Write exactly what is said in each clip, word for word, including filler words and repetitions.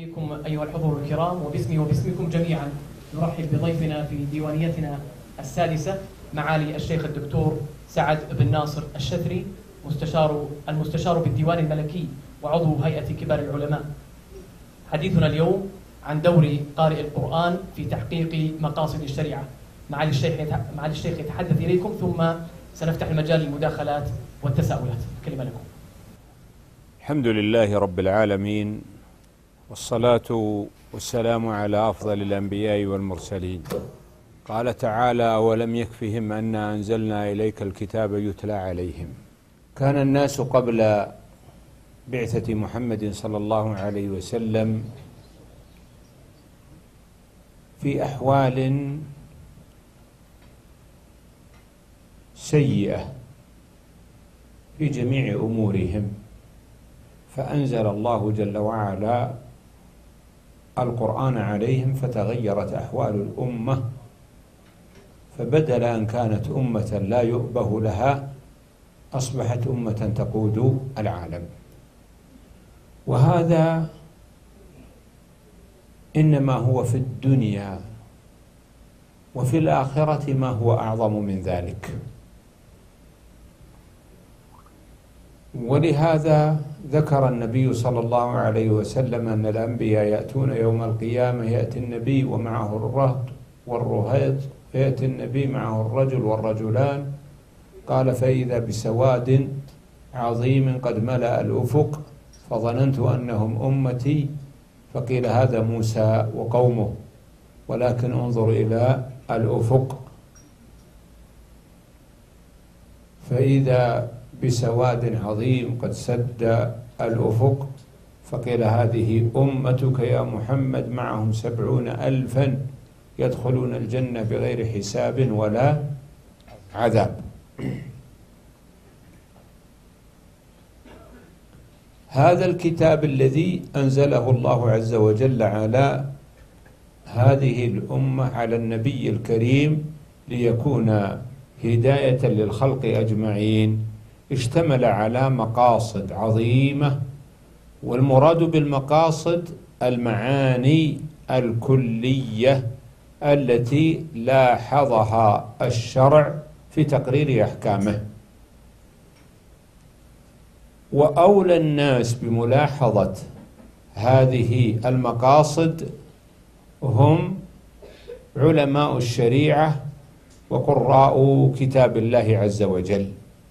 بكم أيها الحضور الكرام، وباسمي وباسمكم جميعا نرحب بضيفنا في ديوانيتنا السادسة معالي الشيخ الدكتور سعد بن ناصر الشثري، مستشار المستشار بالديوان الملكي وعضو هيئة كبار العلماء. حديثنا اليوم عن دور قارئ القرآن في تحقيق مقاصد الشريعة. معالي الشيخ معالي الشيخ يتحدث إليكم، ثم سنفتح المجال للمداخلات والتساؤلات. الكلمة لكم. الحمد لله رب العالمين، والصلاة والسلام على أفضل الأنبياء والمرسلين. قال تعالى: أولم يكفهم أنا أنزلنا إليك الكتاب يتلى عليهم. كان الناس قبل بعثة محمد صلى الله عليه وسلم في أحوال سيئة في جميع أمورهم، فأنزل الله جل وعلا القرآن عليهم فتغيرت أحوال الأمة، فبدل أن كانت أمة لا يؤبه لها أصبحت أمة تقود العالم. وهذا إنما هو في الدنيا، وفي الآخرة ما هو أعظم من ذلك. ولهذا ذكر النبي صلى الله عليه وسلم أن الأنبياء يأتون يوم القيامة، يأتي النبي ومعه الرهط والرهيط، فيأتي النبي معه الرجل والرجلان، قال: فإذا بسواد عظيم قد ملأ الأفق، فظننت أنهم أمتي، فقيل هذا موسى وقومه، ولكن انظر إلى الأفق، فإذا بسواد عظيم قد سد الأفق، فقيل هذه أمتك يا محمد، معهم سبعون ألفا يدخلون الجنة بغير حساب ولا عذاب. هذا الكتاب الذي أنزله الله عز وجل على هذه الأمة، على النبي الكريم، ليكون هداية للخلق أجمعين، اشتمل على مقاصد عظيمة، والمراد بالمقاصد المعاني الكلية التي لاحظها الشرع في تقرير أحكامه. وأولى الناس بملاحظة هذه المقاصد هم علماء الشريعة وقراء كتاب الله عز وجل.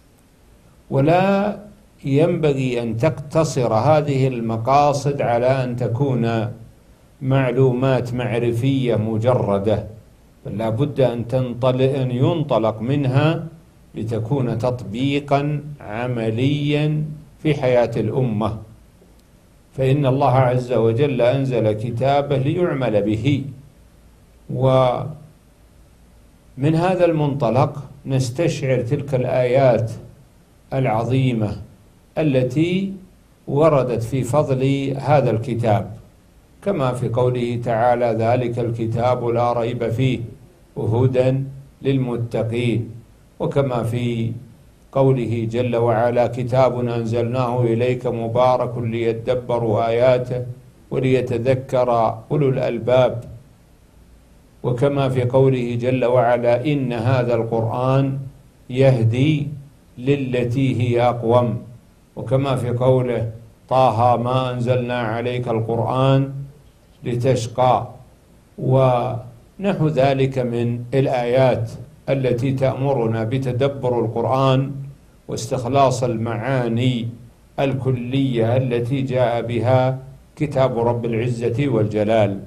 ولا ينبغي أن تقتصر هذه المقاصد على أن تكون معلومات معرفية مجردة، بل لا بد أن تنطلق أن ينطلق منها لتكون تطبيقا عمليا في حياة الأمة. فإن الله عز وجل أنزل كتابه ليعمل به. ومن هذا المنطلق نستشعر تلك الآيات العظيمة التي وردت في فضل هذا الكتاب، كما في قوله تعالى: ذلك الكتاب لا ريب فيه وهدى للمتقين، وكما في قوله جل وعلا: كتاب أنزلناه إليك مبارك ليدبروا آياته وليتذكر أولو الألباب، وكما في قوله جل وعلا: إن هذا القرآن يهدي للتي هي أقوم، وكما في قوله: طه ما أنزلنا عليك القرآن لتشقى، ونحو ذلك من الآيات التي تأمرنا بتدبر القرآن واستخلاص المعاني الكلية التي جاء بها كتاب رب العزة والجلال.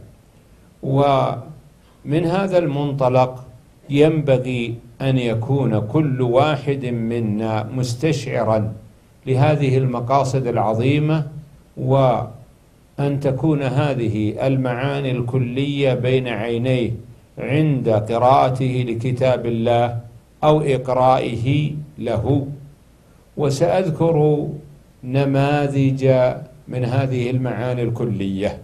ومن هذا المنطلق ينبغي أن يكون كل واحد منا مستشعرا لهذه المقاصد العظيمة، وأن تكون هذه المعاني الكلية بين عينيه عند قراءته لكتاب الله أو إقرائه له. وسأذكر نماذج من هذه المعاني الكلية.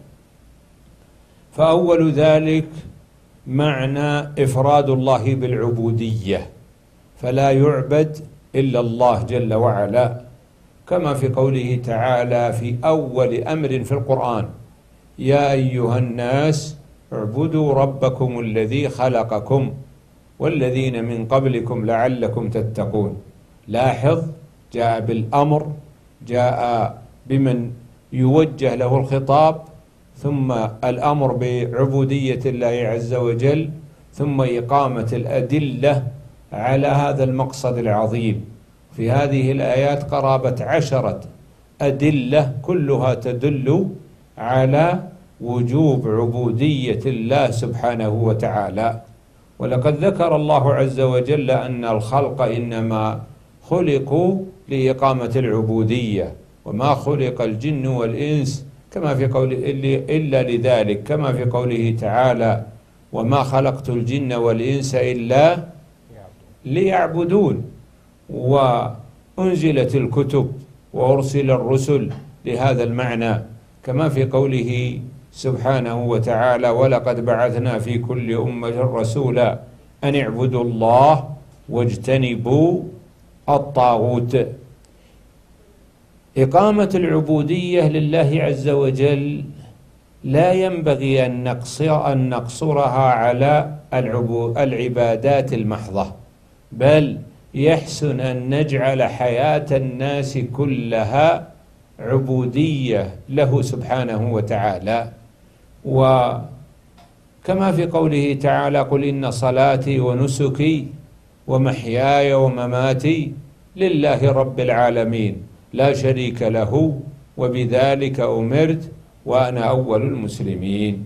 فأول ذلك معنى إفراد الله بالعبودية، فلا يعبد إلا الله جل وعلا، كما في قوله تعالى في أول أمر في القرآن: يا أيها الناس اعبدوا ربكم الذي خلقكم والذين من قبلكم لعلكم تتقون. لاحظ، جاء بالأمر، جاء بمن يوجه له الخطاب، ثم الأمر بعبودية الله عز وجل، ثم إقامة الأدلة على هذا المقصد العظيم. في هذه الآيات قرابة عشرة أدلة كلها تدل على وجوب عبودية الله سبحانه وتعالى. ولقد ذكر الله عز وجل أن الخلق إنما خلقوا لإقامة العبودية، وما خلق الجن والإنس كما في قول إلا لذلك، كما في قوله تعالى وما خلقت الجن والإنس إلا ليعبدون. وأنزلت الكتب وأرسل الرسل لهذا المعنى، كما في قوله سبحانه وتعالى ولقد بعثنا في كل أمة رسولا أن اعبدوا الله واجتنبوا الطاغوت. إقامة العبودية لله عز وجل لا ينبغي أن نقصر أن نقصرها على العبادات المحضة، بل يحسن أن نجعل حياة الناس كلها عبودية له سبحانه وتعالى. وكما في قوله تعالى قل إن صلاتي ونسكي ومحياي ومماتي لله رب العالمين لا شريك له وبذلك أمرت وأنا أول المسلمين.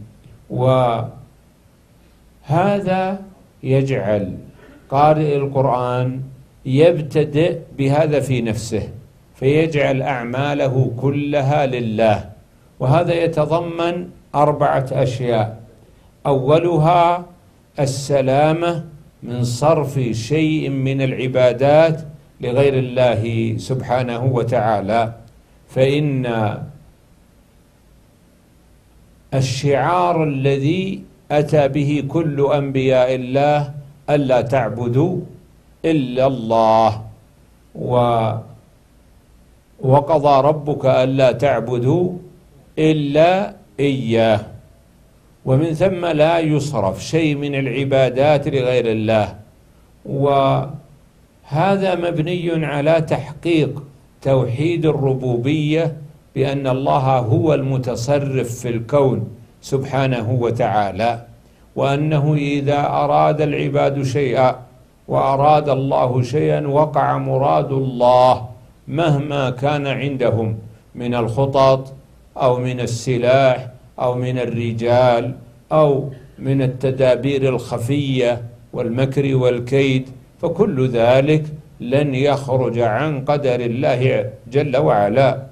وهذا يجعل قارئ القرآن يبتدئ بهذا في نفسه، فيجعل أعماله كلها لله. وهذا يتضمن أربعة أشياء: أولها السلامة من صرف شيء من العبادات لغير الله سبحانه وتعالى، فإن الشعار الذي أتى به كل أنبياء الله ألا تعبدوا إلا الله، وقضى ربك ألا تعبدوا إلا إياه، ومن ثم لا يصرف شيء من العبادات لغير الله. وهذا مبني على تحقيق توحيد الربوبية، بأن الله هو المتصرف في الكون سبحانه وتعالى، وأنه إذا أراد العباد شيئا وأراد الله شيئا وقع مراد الله مهما كان عندهم من الخطط أو من السلاح أو من الرجال أو من التدابير الخفية والمكر والكيد، فكل ذلك لن يخرج عن قدر الله جل وعلا.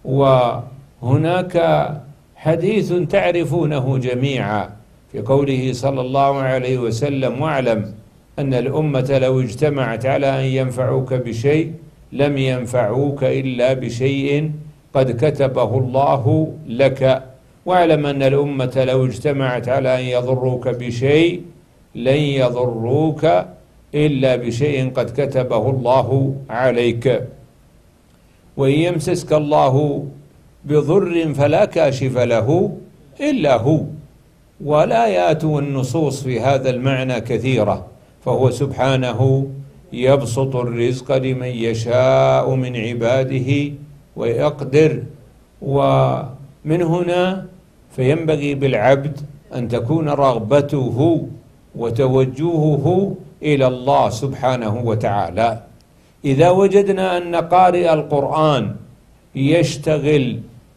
وهناك حديث تعرفونه جميعا في قوله صلى الله عليه وسلم واعلم أن الأمة لو اجتمعت على أن ينفعوك بشيء لم ينفعوك إلا بشيء قد كتبه الله لك، واعلم أن الأمة لو اجتمعت على أن يضروك بشيء لن يضروك إلا بشيء قد كتبه الله عليك. وإن يمسسك الله بضر فلا كاشف له إلا هو. والآيات والنصوص في هذا المعنى كثيرة، فهو سبحانه يبسط الرزق لمن يشاء من عباده ويقدر. ومن هنا فينبغي بالعبد أن تكون رغبته وتوجهه إلى الله سبحانه وتعالى. إذا وجدنا أن قارئ القرآن يشتغل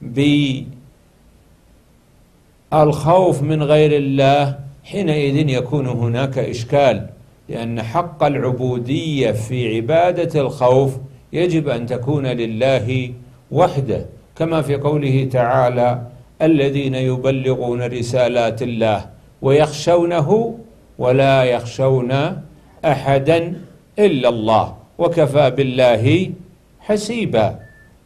بالخوف من غير الله، حينئذ يكون هناك إشكال، لأن حق العبودية في عبادة الخوف يجب أن تكون لله وحده، كما في قوله تعالى الذين يبلغون رسالات الله ويخشونه ولا يخشون أحدا إلا الله وكفى بالله حسيبا.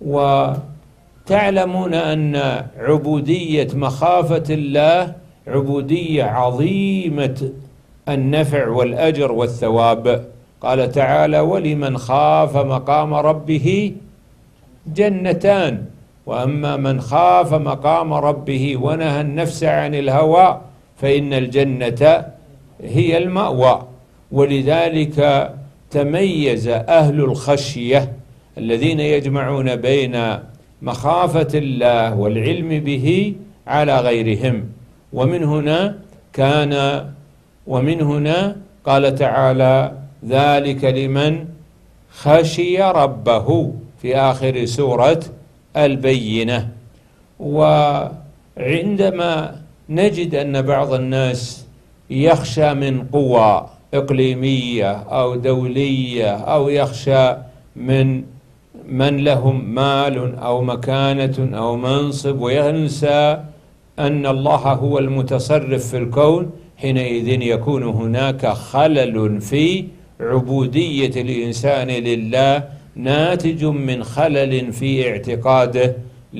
وتعلمون أن عبودية مخافة الله عبودية عظيمة النفع والأجر والثواب. قال تعالى ولمن خاف مقام ربه جنتان وأما من خاف مقام ربه ونهى النفس عن الهوى فإن الجنة هي المأوى. ولذلك تميز أهل الخشية الذين يجمعون بين مخافة الله والعلم به على غيرهم. ومن هنا كان ومن هنا قال تعالى: ذلك لمن خشي ربه في آخر سورة البينة. وعندما نجد أن بعض الناس يخشى من قوى إقليمية أو دولية أو يخشى من من لهم مال أو مكانة أو منصب وينسى أن الله هو المتصرف في الكون، حينئذ يكون هناك خلل في عبودية الإنسان لله ناتج من خلل في اعتقاده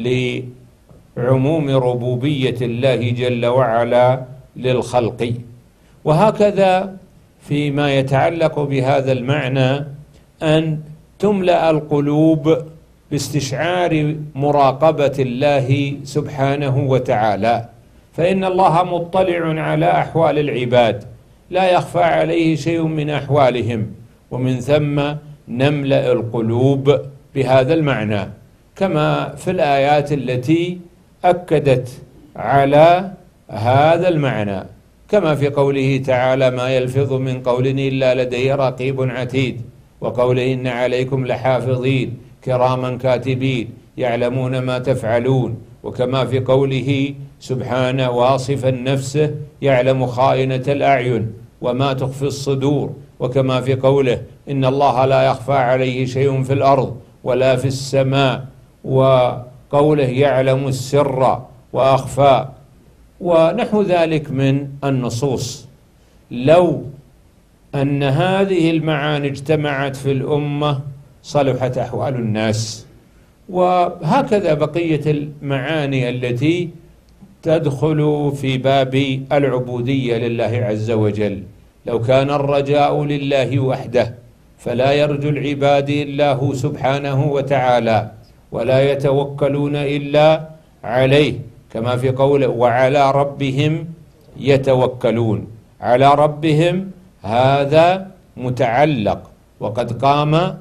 لعموم ربوبية الله جل وعلا للخلق. وهكذا فيما يتعلق بهذا المعنى أن تملأ القلوب باستشعار مراقبة الله سبحانه وتعالى، فإن الله مطلع على أحوال العباد لا يخفى عليه شيء من أحوالهم، ومن ثم نملأ القلوب بهذا المعنى، كما في الآيات التي أكدت على هذا المعنى، كما في قوله تعالى: ما يلفظ من قول إلا لديه رقيب عتيد، وقوله: إن عليكم لحافظين كراما كاتبين يعلمون ما تفعلون، وكما في قوله سبحانه واصفا نفسه: يعلم خائنة الأعين وما تخفي الصدور، وكما في قوله: إن الله لا يخفى عليه شيء في الأرض ولا في السماء، وقوله: يعلم السر وأخفى، ونحو ذلك من النصوص. لو أن هذه المعاني اجتمعت في الأمة صلحت أحوال الناس. وهكذا بقية المعاني التي تدخل في باب العبودية لله عز وجل. لو كان الرجاء لله وحده فلا يرجو العباد إلا هو سبحانه وتعالى، ولا يتوكلون إلا عليه، كما في قوله: وعلى ربهم يتوكلون. على ربهم هذا متعلق، وقد قام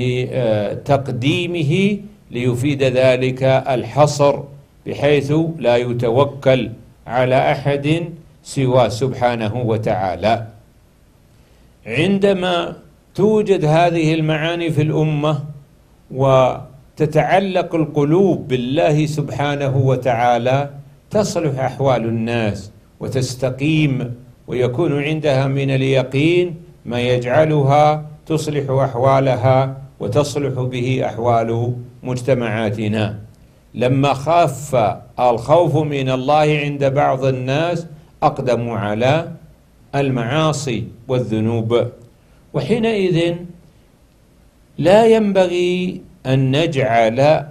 بتقديمه ليفيد ذلك الحصر، بحيث لا يتوكل على أحد سوى سبحانه وتعالى. عندما توجد هذه المعاني في الأمة وتتعلق القلوب بالله سبحانه وتعالى تصلح أحوال الناس وتستقيم، ويكون عندها من اليقين ما يجعلها تصلح أحوالها وتصلح به أحوال مجتمعاتنا. لما خاف الخوف من الله عند بعض الناس أقدموا على المعاصي والذنوب، وحينئذ لا ينبغي أن نجعل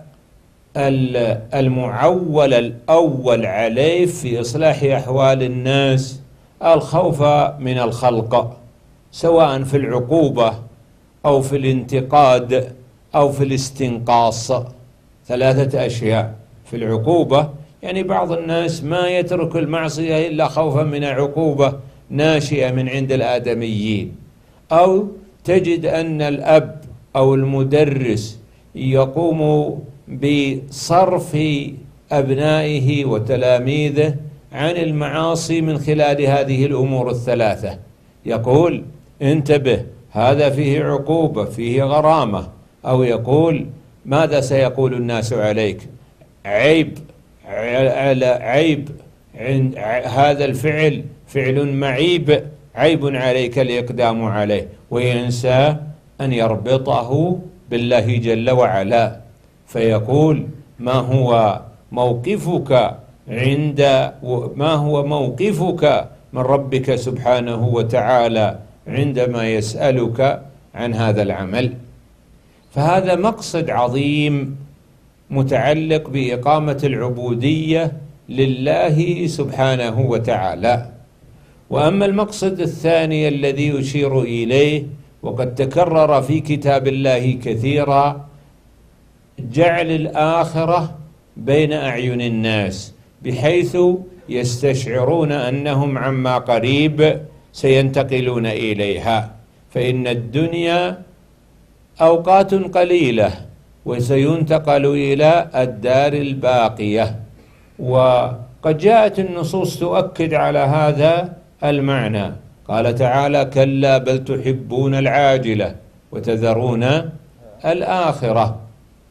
المعول الأول عليه في إصلاح أحوال الناس الخوف من الخلق، سواء في العقوبة أو في الانتقاد أو في الاستنقاص. ثلاثة أشياء: في العقوبة يعني بعض الناس ما يترك المعصية إلا خوفا من عقوبة ناشئة من عند الآدميين، أو تجد أن الأب أو المدرس يقوم بصرف أبنائه وتلاميذه عن المعاصي من خلال هذه الأمور الثلاثة. يقول: انتبه، هذا فيه عقوبة، فيه غرامة. أو يقول: ماذا سيقول الناس عليك؟ عيب عيب هذا الفعل فعل معيب، عيب عليك الإقدام عليه، وينسى أن يربطه بالله جل وعلا، فيقول: ما هو موقفك عند ما هو موقفك من ربك سبحانه وتعالى عندما يسألك عن هذا العمل؟ فهذا مقصد عظيم متعلق بإقامة العبودية لله سبحانه وتعالى. وأما المقصد الثاني الذي يشير إليه وقد تكرر في كتاب الله كثيرا: جعل الآخرة بين أعين الناس، بحيث يستشعرون أنهم عما قريب سينتقلون إليها، فإن الدنيا أوقات قليلة وسينتقل إلى الدار الباقية. وقد جاءت النصوص تؤكد على هذا المعنى، قال تعالى: كلا بل تحبون العاجلة وتذرون الآخرة.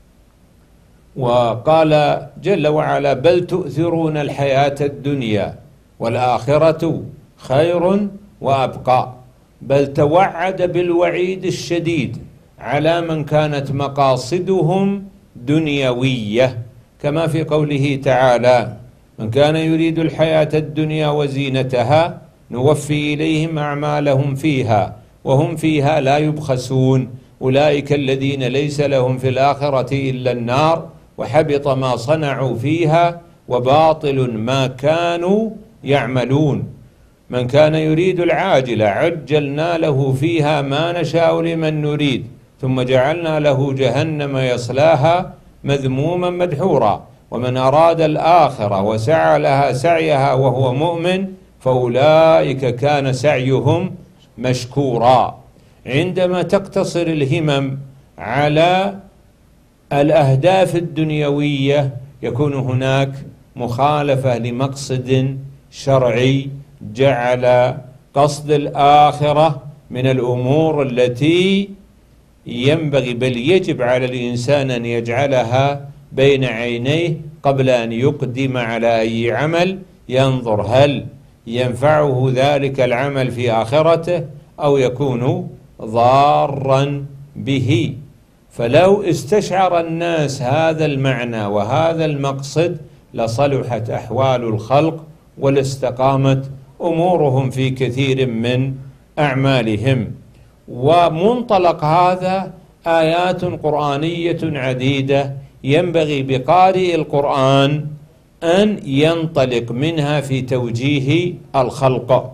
وقال جل وعلا: بل تؤثرون الحياة الدنيا والآخرة خير وأبقى. بل توعد بالوعيد الشديد على من كانت مقاصدهم دنيوية، كما في قوله تعالى: من كان يريد الحياة الدنيا وزينتها نوفي إليهم أعمالهم فيها وهم فيها لا يبخسون أولئك الذين ليس لهم في الآخرة إلا النار وحبط ما صنعوا فيها وباطل ما كانوا يعملون. من كان يريد العاجلة عجلنا له فيها ما نشاء لمن نريد ثم جعلنا له جهنم يصلاها مذموما مدحورا. ومن أراد الآخرة وسعى لها سعيها وهو مؤمن فأولئك كان سعيهم مشكورا. عندما تقتصر الهمم على الأهداف الدنيوية يكون هناك مخالفة لمقصد شرعي جعل قصد الآخرة من الأمور التي ينبغي بل يجب على الإنسان أن يجعلها بين عينيه قبل أن يقدم على أي عمل، ينظر هل ينفعه ذلك العمل في آخرته أو يكون ضارا به. فلو استشعر الناس هذا المعنى وهذا المقصد لصلحت أحوال الخلق ولاستقامت أمورهم في كثير من أعمالهم. ومنطلق هذا آيات قرآنية عديدة ينبغي بقارئ القرآن أن ينطلق منها في توجيه الخلق.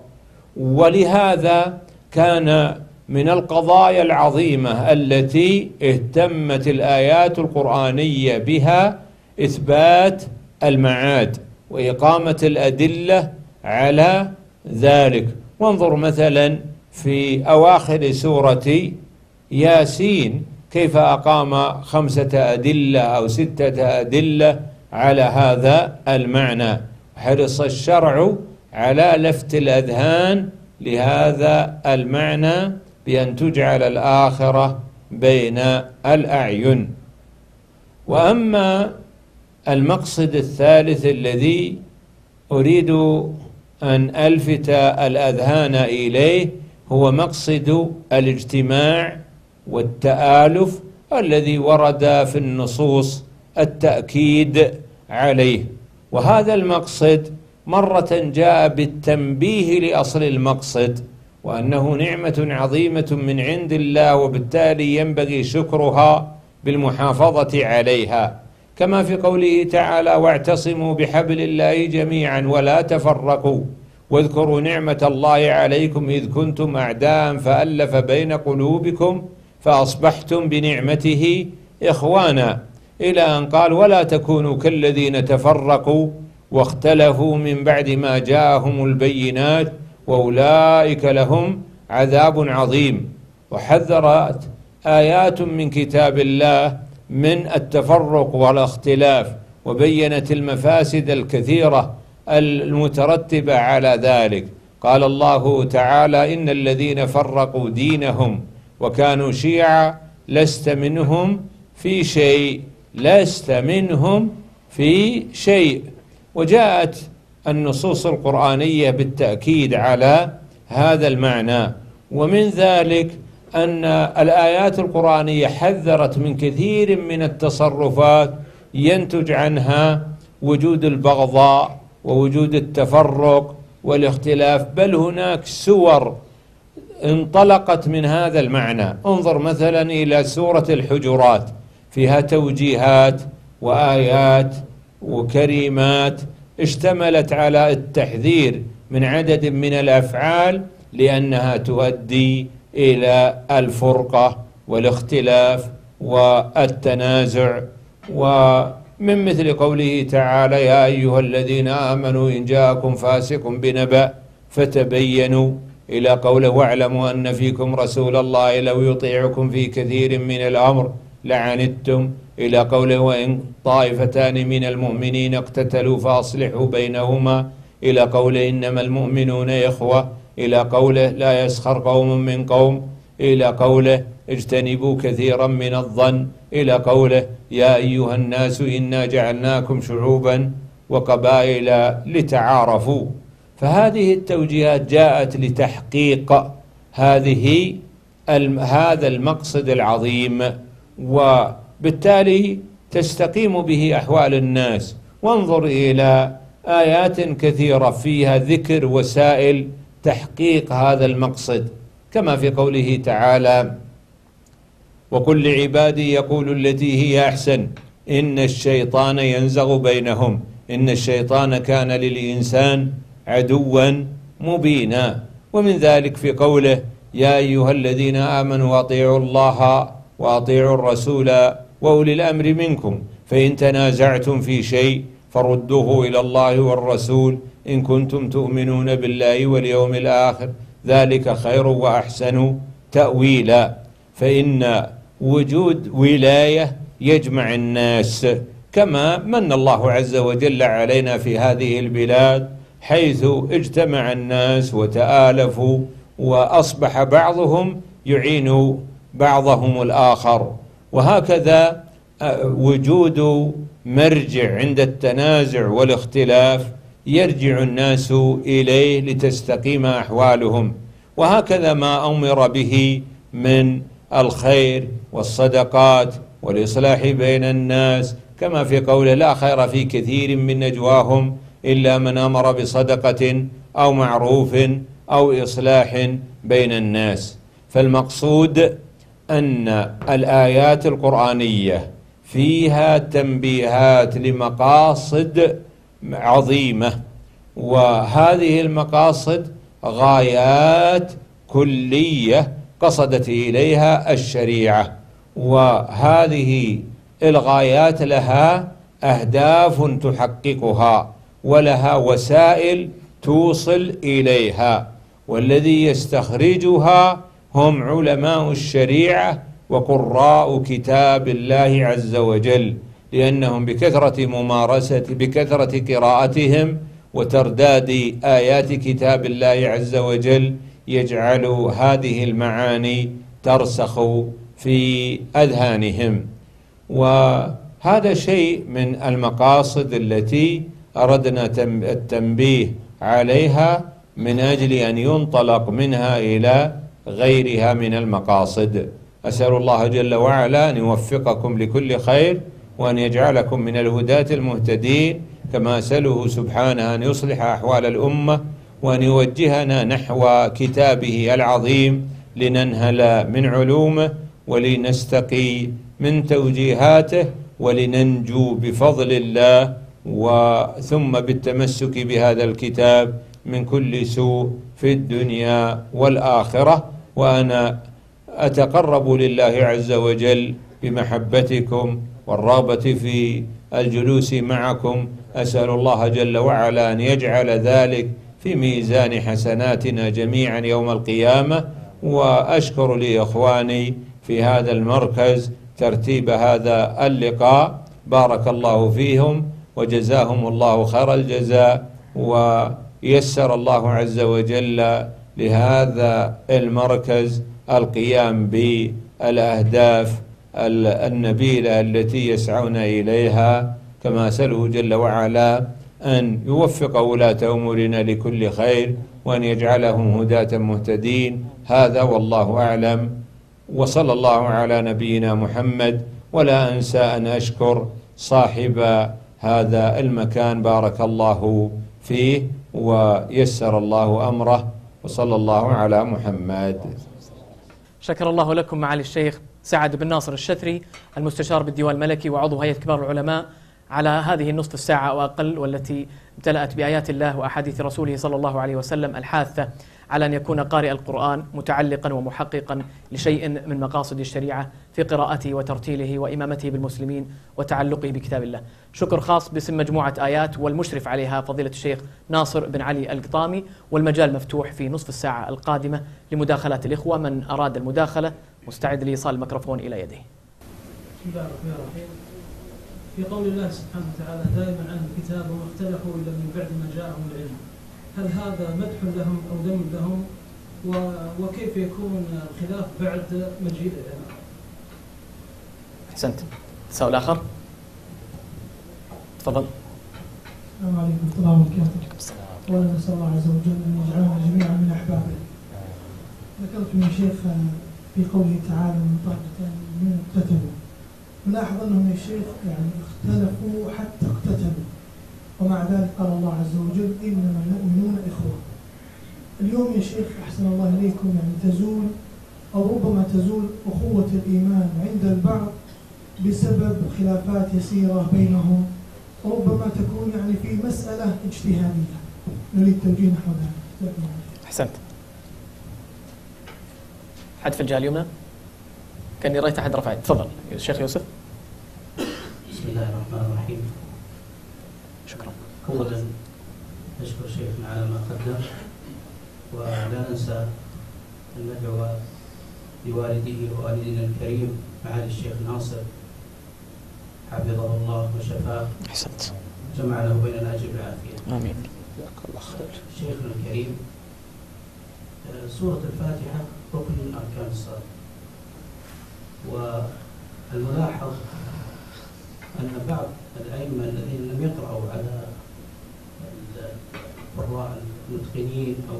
ولهذا كان من القضايا العظيمة التي اهتمت الآيات القرآنية بها إثبات المعاد وإقامة الأدلة على ذلك. وانظر مثلا في أواخر سورة ياسين كيف أقام خمسة أدلة أو ستة أدلة على هذا المعنى. حرص الشرع على لفت الأذهان لهذا المعنى بأن تجعل الآخرة بين الأعين. وأما المقصد الثالث الذي أريد أن ألفت الأذهان إليه هو مقصد الاجتماع والتآلف الذي ورد في النصوص التأكيد عليه. وهذا المقصد مرة جاء بالتنبيه لأصل المقصد وأنه نعمة عظيمة من عند الله وبالتالي ينبغي شكرها بالمحافظة عليها، كما في قوله تعالى: واعتصموا بحبل الله جميعا ولا تفرقوا واذكروا نعمة الله عليكم إذ كنتم أعداء فألف بين قلوبكم فأصبحتم بنعمته إخوانا، إلى أن قال: ولا تكونوا كالذين تفرقوا واختلفوا من بعد ما جاءهم البينات وأولئك لهم عذاب عظيم. وحذرت آيات من كتاب الله من التفرق والاختلاف وبينت المفاسد الكثيرة المترتبة على ذلك. قال الله تعالى: إن الذين فرقوا دينهم وكانوا شيعا لست منهم في شيء لست منهم في شيء. وجاءت النصوص القرآنية بالتأكيد على هذا المعنى. ومن ذلك أن الآيات القرآنية حذرت من كثير من التصرفات ينتج عنها وجود البغضاء ووجود التفرق والاختلاف، بل هناك سور انطلقت من هذا المعنى. انظر مثلا إلى سورة الحجرات، فيها توجيهات وآيات وكريمات اشتملت على التحذير من عدد من الأفعال لأنها تؤدي إلى الفرقة والاختلاف والتنازع. ومن من مثل قوله تعالى: يا أيها الذين آمنوا إن جاءكم فاسق بنبأ فتبينوا، إلى قوله: واعلموا أن فيكم رسول الله لو يطيعكم في كثير من الأمر لعنتم، إلى قوله: وإن طائفتان من المؤمنين اقتتلوا فأصلحوا بينهما، إلى قوله: إنما المؤمنون إخوة، إلى قوله: لا يسخر قوم من قوم، إلى قوله: اجتنبوا كثيرا من الظن، إلى قوله: يا أيها الناس إنا جعلناكم شعوبا وقبائل لتعارفوا. فهذه التوجيهات جاءت لتحقيق هذه هذا المقصد العظيم، وبالتالي تستقيم به أحوال الناس. وانظر إلى آيات كثيرة فيها ذكر وسائل تحقيق هذا المقصد، كما في قوله تعالى: وقل لعبادي يقولوا التي هي أحسن إن الشيطان ينزغ بينهم إن الشيطان كان للإنسان عدوا مبينا. ومن ذلك في قوله: يا أيها الذين آمنوا أطيعوا الله وأطيعوا الرسول وأولي الأمر منكم فإن تنازعتم في شيء فردوه إلى الله والرسول إن كنتم تؤمنون بالله واليوم الآخر ذلك خير وأحسن تأويلا. فإن وجود ولاية يجمع الناس، كما من الله عز وجل علينا في هذه البلاد، حيث اجتمع الناس وتآلفوا وأصبح بعضهم يعين بعضهم الآخر. وهكذا وجود مرجع عند التنازع والاختلاف يرجع الناس إليه لتستقيم أحوالهم. وهكذا ما أمر به من الخير والصدقات والإصلاح بين الناس، كما في قوله: لا خير في كثير من نجواهم إلا من أمر بصدقة أو معروف أو إصلاح بين الناس. فالمقصود أن الآيات القرآنية فيها تنبيهات لمقاصد عظيمة، وهذه المقاصد غايات كلية قصدت إليها الشريعة، وهذه الغايات لها أهداف تحققها ولها وسائل توصل إليها، والذي يستخرجها هم علماء الشريعة وقراء كتاب الله عز وجل، لأنهم بكثرة ممارسة بكثرة قراءتهم وترداد آيات كتاب الله عز وجل يجعل هذه المعاني ترسخ في أذهانهم. وهذا شيء من المقاصد التي أردنا التنبيه عليها من أجل أن ينطلق منها إلى غيرها من المقاصد. أسأل الله جل وعلا أن يوفقكم لكل خير وأن يجعلكم من الهداة المهتدين، كما أسأله سبحانه أن يصلح أحوال الأمة وأن يوجهنا نحو كتابه العظيم لننهل من علومه ولنستقي من توجيهاته ولننجو بفضل الله، وثم بالتمسك بهذا الكتاب من كل سوء في الدنيا والآخرة. وأنا أتقرب لله عز وجل بمحبتكم والرغبة في الجلوس معكم. أسأل الله جل وعلا أن يجعل ذلك في ميزان حسناتنا جميعا يوم القيامة. وأشكر لإخواني في هذا المركز ترتيب هذا اللقاء، بارك الله فيهم وجزاهم الله خير الجزاء، ويسر الله عز وجل لهذا المركز القيام بالأهداف النبيلة التي يسعون إليها، كما أسأله جل وعلا أن يوفق ولاة أمورنا لكل خير وأن يجعلهم هداة مهتدين. هذا والله أعلم، وصلى الله على نبينا محمد. ولا أنسى أن أشكر صاحب هذا المكان بارك الله فيه ويسر الله أمره، وصلى الله على محمد. شكر الله لكم معالي الشيخ سعد بن ناصر الشثري المستشار بالديوان الملكي وعضو هيئة كبار العلماء على هذه النصف الساعة أو أقل، والتي امتلأت بآيات الله وأحاديث رسوله صلى الله عليه وسلم الحاثة على أن يكون قارئ القرآن متعلقا ومحققا لشيء من مقاصد الشريعة في قراءته وترتيله وإمامته بالمسلمين وتعلقه بكتاب الله. شكر خاص باسم مجموعة آيات والمشرف عليها فضيلة الشيخ ناصر بن علي القطامي، والمجال مفتوح في نصف الساعة القادمة لمداخلات الإخوة. من أراد المداخلة مستعد لإيصال الميكروفون إلى يده. بسم الله الرحمن الرحيم. في قول الله سبحانه وتعالى دائما عن الكتاب وما اختلفوا إلا من بعد ما جاءهم العلم، هل هذا مدح لهم أو ذم لهم؟ وكيف يكون الخلاف بعد مجيء العلم؟ أحسنت. السؤال الآخر تفضل. السلام عليكم ورحمة الله وبركاته. وأنا نسأل الله عز وجل أن يجعلنا جميعا من أحبابه. ذكرتم يا شيخ في قوله تعالى من طائفة من اقتتلوا، نلاحظ أنهم يا شيخ يعني اختلفوا حتى اقتتلوا، ومع ذلك قال الله عز وجل إنما المؤمنون إخوة. اليوم يا شيخ أحسن الله إليكم يعني تزول أو ربما تزول أخوة الإيمان عند البعض بسبب خلافات يسيرة بينهم، وربما تكون يعني في مسألة اجتهادية. نريد توجيه نحو ذلك. أحسنت. حد في الجهة اليمنى؟ كأني رأيت أحد رفع. تفضل الشيخ يوسف. بسم الله الرحمن الرحيم. شكرا. أولا نشكر شيخنا على ما قدم، ولا ننسى أن ندعو لوالده ووالدنا الكريم معالي الشيخ ناصر حفظه الله وشفاه. أحسنت. جمع له بين الأجر والعافية. آمين. شيخنا الكريم، سورة الفاتحة ركن من أركان الصلاة، والملاحظ أن بعض الأئمة الذين لم يقرأوا على القراء المتقنين أو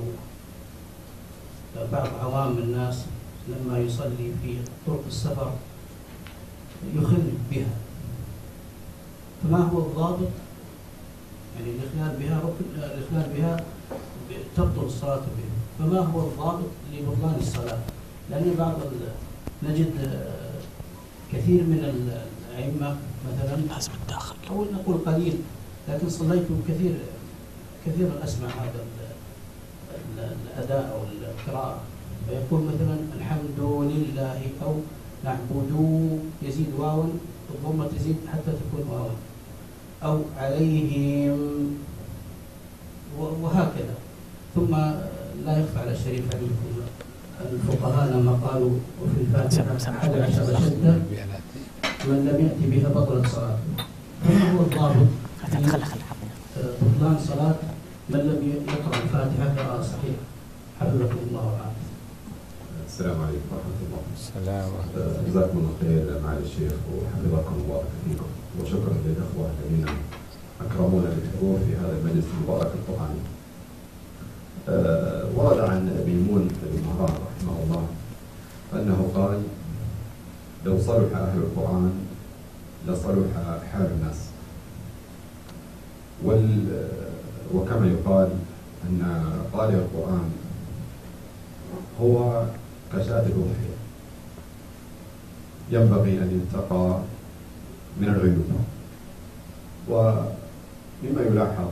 بعض عوام الناس لما يصلي في طرق السفر يخل بها، فما هو الضابط؟ يعني الإخلال بها ركن، الإخلال بها تبطل الصلاة بها، فما هو الضابط لبطلان الصلاة؟ لأن بعض نجد كثير من الأئمة مثلا لازم الداخل أو نقول قليل، لكن صليت كثير كثيرا أسمع هذا الأداء أو القراءة، فيقول مثلا الحمد لله أو نعبدوا يزيد واو، الضمة تزيد حتى تكون واو، أو عليهم، وهكذا. ثم لا يخفى على الشريف عليكم الفقهاء لما قالوا وفي الفاتحة أحد عشر شدة من لم يأتي بها بطلت صلاته. فما هو الضابط في بطلان صلاة من لم يقرأ الفاتحة قراءة صحيحة؟ حفظكم الله وعافية. السلام عليكم ورحمة الله. السلام ورحمة الله. جزاكم الله خير معالي الشيخ وحفظكم وبارك فيكم، وشكرا للأخوة الذين أكرمونا بالحضور في هذا المجلس المبارك القرآني. أه ورد عن ميمون بن مهران رحمه الله أنه قال: لو صلح أهل القرآن لصلح حال الناس. وال وكما يقال أن قارئ القرآن هو كشاة الأضحية، ينبغي أن يتقى من العيوب. ومما يلاحظ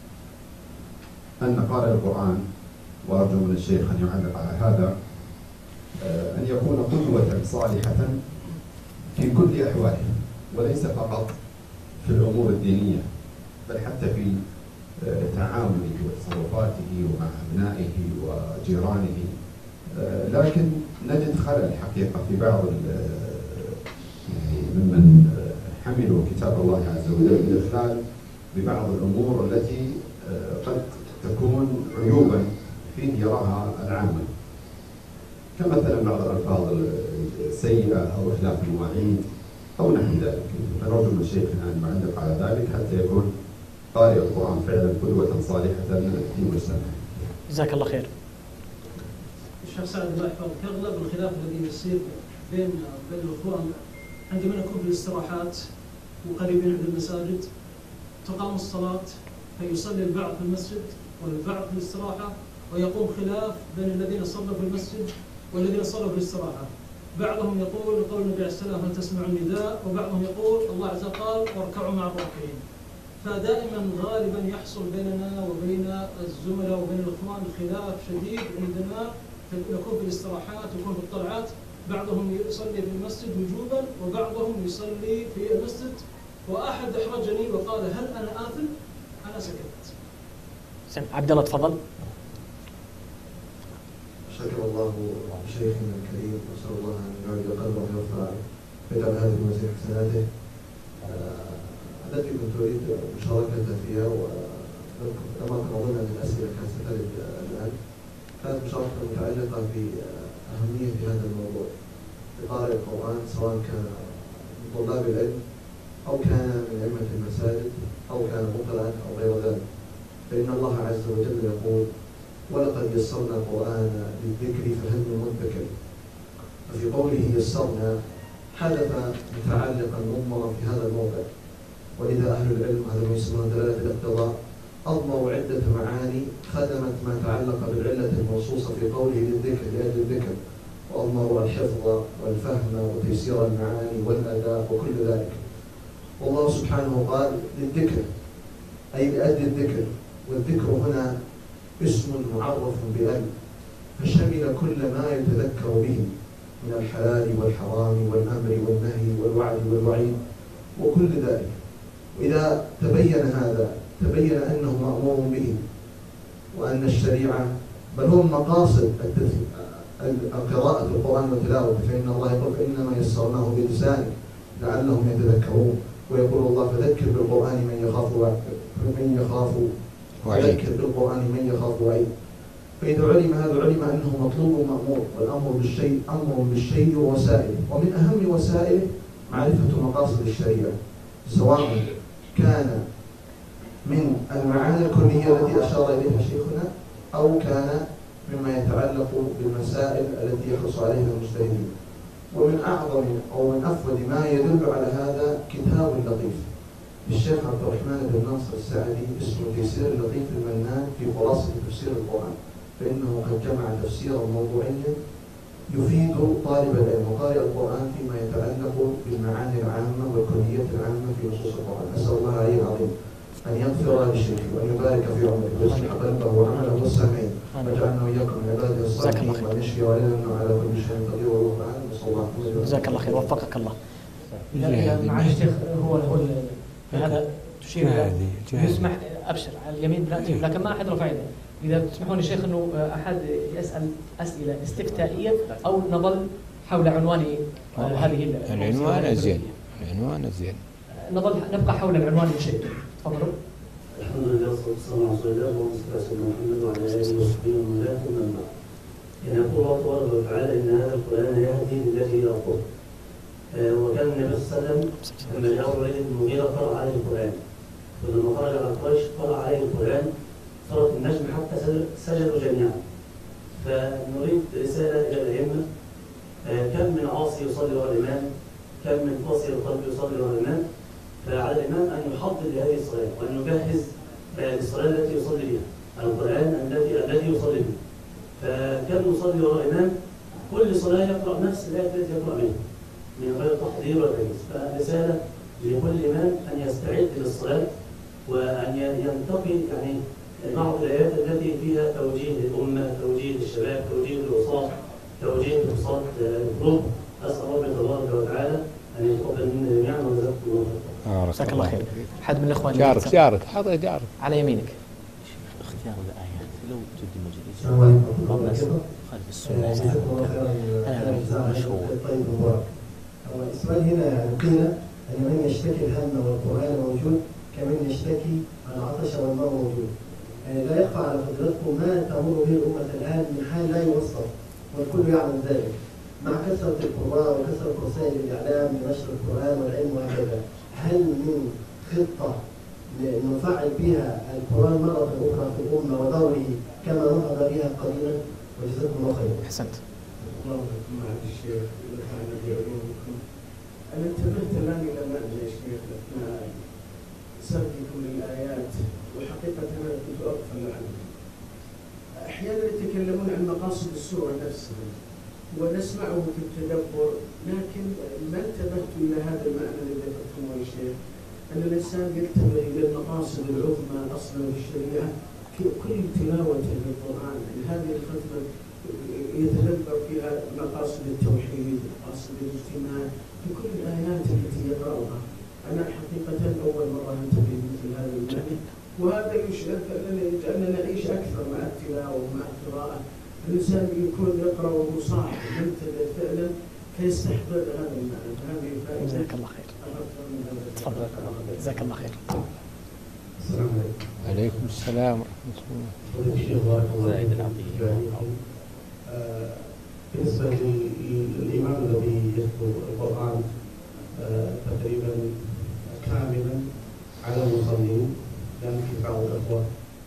أن قارئ القرآن، وأرجو من الشيخ أن يعلق على هذا، أن يكون قدوة صالحة في كل أحواله، وليس فقط في الأمور الدينية، بل حتى في تعامله وتصرفاته ومع أبنائه وجيرانه. لكن نجد خلل حقيقة في بعض يعني ممن حملوا كتاب الله عز وجل بالإخلال ببعض الأمور التي قد تكون عيوبا فيه يراها العامة، كمثلا بعض الألفاظ السيئة أو إخلاف المواعيد أو نحو ذلك. فنرجو من شيخنا أن يعلق على ذلك حتى يكون قارئ القرآن فعلا قدوة صالحة في مجتمعه. جزاك الله خير. الشيخ سعد الله يحفظك، أغلب الخلاف الذي يصير بين بين الإخوان عندما نكون في الاستراحات وقريبين من المساجد تقام الصلاة فيصلي البعض في المسجد والبعض في الاستراحة، ويقوم خلاف بين الذين صلوا في المسجد والذين صلوا في الاستراحة. بعضهم يقول قول النبي عليه السلام هل تسمع النداء، وبعضهم يقول الله عز وجل قال واركعوا مع الراكعين. فدائما غالبا يحصل بيننا وبين الزملاء وبين الاخوان خلاف شديد عندما نكون في الاستراحات ويكون في الطلعات، بعضهم يصلي في المسجد وجوبا وبعضهم يصلي في المسجد، واحد احرجني وقال هل انا آثم؟ انا سكت. عبد الله تفضل. شكر الله شيخنا الكريم، واسال الله ان يعيد قلبه ويغفر عليه ويجعل هذه المسيح حسناته التي كنت اريد مشاركته فيها، ولما كان اظن ان الاسئله كانت سترد الان. كانت مشاركه متعلقه باهميه هذا الموضوع لقارئ القران، سواء كان من طلاب العلم او كان من ائمه المساجد او كان مقرئا او غير ذلك، فان الله عز وجل يقول ولقد يسرنا القرآن للذكر فهل من مدكر. وفي قوله يسرنا حدث متعلقا مضمرا في هذا الموضع، ولذا أهل العلم هذا ما يسمونه دلالة الاقتضاء أضمروا عدة معاني خدمت ما تعلق بالعلة المنصوصة في قوله للذكر لأجل الذكر، وأضمروا الحفظ والفهم وتيسير المعاني والأداء وكل ذلك. والله سبحانه قال للذكر أي لأجل الذكر، والذكر هنا اسم معرف بأل، فشمل كل ما يتذكر به من الحلال والحرام والأمر والنهي والوعد والوعيد وكل ذلك. وإذا تبين هذا تبين أنه مأمور به، وأن الشريعة بل هو مقاصد قراءة القرآن وتلاوته، فإن الله يقول إنما يسرناه بلسانك لعلهم يتذكرون، ويقول الله فذكر بالقرآن من يخاف من يخاف وذكر بالقرآن من يخاف وعيد. فإذا علم هذا علم أنه مطلوب ومأمور، والأمر بالشيء أمر بالشيء ووسائله، ومن أهم وسائله معرفة مقاصد الشريعة، سواء كان من المعاني الكلية التي أشار إليها شيخنا أو كان مما يتعلق بالمسائل التي يحرص عليها المجتهدين. ومن أعظم أو من أفضل ما يدل على هذا كتاب لطيف للشيخ عبد الرحمن بن ناصر السعدي اسمه تيسير اللطيف المنان في خلاصة تفسير القرآن، فإنه قد جمع تفسيرا موضوعيا يفيد طالب العلم وقارئ القرآن فيما يتعلق بالمعاني العامة والكليات العامة في نصوص القرآن. أسأل الله العلي العظيم أن يغفر للشيخ وأن يبارك في عمره ويصلح قلبه وعمله والسامعين، ويجعلنا وإياكم من عباده الصالحين، وأن يشفي والدنا على كل شيء قدير والله أعلم. وصلى الله عليه وسلم. جزاك الله خير، وفقك الله. معالي الشيخ هو هو هذا تشير يسمح ابشر على اليمين بناتهم، لكن ما احد رفع يده. اذا تسمحون يا شيخ انه احد يسال اسئله استفتائيه او نظل حول عنوان هذه العنوان ازين العنوان ازين نظل نبقى حول العنوان ان شئتم. تفضلوا. الحمد لله والصلاه والسلام على رسول الله وعلى محمد وعلى اله وصحبه ومن والاه، ثم اما بعد. يعني يقول الله تبارك وتعالى ان هذا القران يهدي للتي الى القرب. وكان النبي صلى الله عليه وسلم لما جاء الوليد بن المغيرة قرأ عليه القرآن، ولما خرج على قريش قرأ عليه القرآن، صارت النجم حتى سجدوا جميعا. فنريد رسالة إلى الأئمة، كم من عاصي يصلي وراء الإمام، كم من قاسي القلب يصلي وراء الإمام، فعلى الإمام أن يحضر لهذه الصلاة وأن يجهز للصلاة التي يصلي بها، القرآن الذي الذي يصلي به. فكم يصلي وراء الإمام كل صلاة يقرأ نفس الآية التي يقرأ منها من غير تحضير ولا تجهيز. فرسالة لكل إمام أن يستعد للصلاة وأن ينتقي يعني بعض الآيات التي فيها توجيه للأمة، توجيه للشباب، توجيه للوساط، توجيه لوساط القلوب. أسأل الله تبارك وتعالى أن يتقبل منا جميعا وجزاكم الله خيرا. جزاك الله خير. حد من الإخوان جارك جارك حاضر جارك على يمينك. اختيار الآيات لو تدي مجلس السلام عليكم ورحمة الله وبركاته. خلف السنة هذا مشهور. طيب مبارك. السؤال هنا قيل أن من يشتكي الهم والقرآن موجود كمن يشتكي العطش والماء موجود. لا يخفى على فضيلتكم ما تمر به الأمة الآن من حال لا يوصف، والكل يعلم ذلك، مع كثرة القراء وكثرة وسائل الإعلام لنشر القرآن والعلم وهكذا. هل من خطة نفعل بها القرآن مرة أخرى في الأمة ودوره كما نهض بها قليلا؟ وجزاكم الله خير. أحسنت. الله معك الشيخ أنا انتبهت الآن إلى معنى يا شيخ أثناء سردكم للآيات، وحقيقة أنا كنت أغفل عنه. أحيانا يتكلمون عن مقاصد السورة نفسها، ونسمعه في التدبر، لكن ما انتبهت إلى هذا المعنى الذي ذكرتموه يا شيخ، أن الإنسان ينتبه إلى المقاصد العظمى أصلا في الشريعة في كل تلاوته للقرآن. هذه الختمة يتدبر فيها مقاصد التوحيد، مقاصد الاجتماع في كل الآيات التي يقرأها. أنا حقيقة أول مرة أنتبه مثل هذا المعنى، وهذا يجعلنا نعيش أكثر مع التلاوة ومع القراءة. الإنسان يكون يقرأ وهو صاحي منتبه فعلا فيستحضر هذا المعنى. هذه فائدة. جزاك الله خير. تفضل. جزاك الله خير. السلام عليكم. عليكم السلام ورحمة الله. فضيلة الشيخ بارك الله فيكم. بالنسبة للإمام الذي يتلو القرآن تقريبا كاملا على المصلين، لأن في بعض الأخوة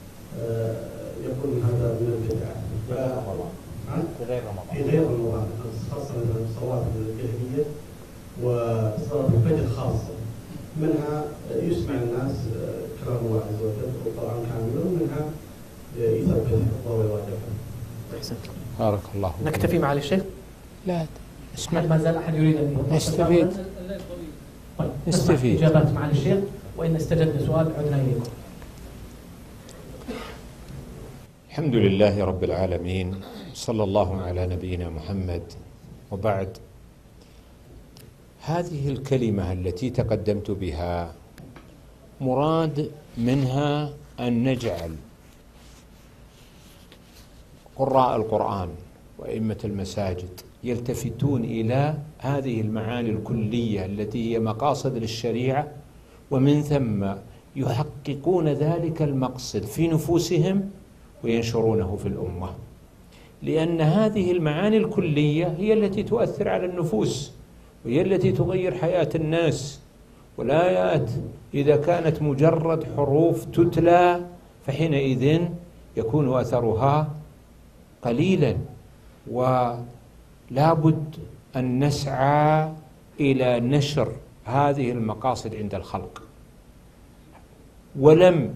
يقول هذا من البدع. في غير رمضان. في غير رمضان خاصة الصلاة الجهرية وصلاة الفجر خاصة، منها يسمع الناس كلام الله عز وجل والقرآن كاملا، ومنها يثبت الضوء الواجب. أحسنت. بارك الله. نكتفي مع الشيخ؟ لا اسمع. ما زال أحد يريد أن نستفيد. طيب نستفيد. إجابات مع الشيخ، وإن استجدنا سؤال عدنا إليكم. الحمد لله رب العالمين، صلى الله على نبينا محمد، وبعد. هذه الكلمة التي تقدمت بها مراد منها أن نجعل قراء القرآن وأئمة المساجد يلتفتون إلى هذه المعاني الكلية التي هي مقاصد للشريعة، ومن ثم يحققون ذلك المقصد في نفوسهم وينشرونه في الأمة، لأن هذه المعاني الكلية هي التي تؤثر على النفوس وهي التي تغير حياة الناس. والآيات إذا كانت مجرد حروف تتلى فحينئذ يكون أثرها قليلا، ولا بد أن نسعى إلى نشر هذه المقاصد عند الخلق. ولم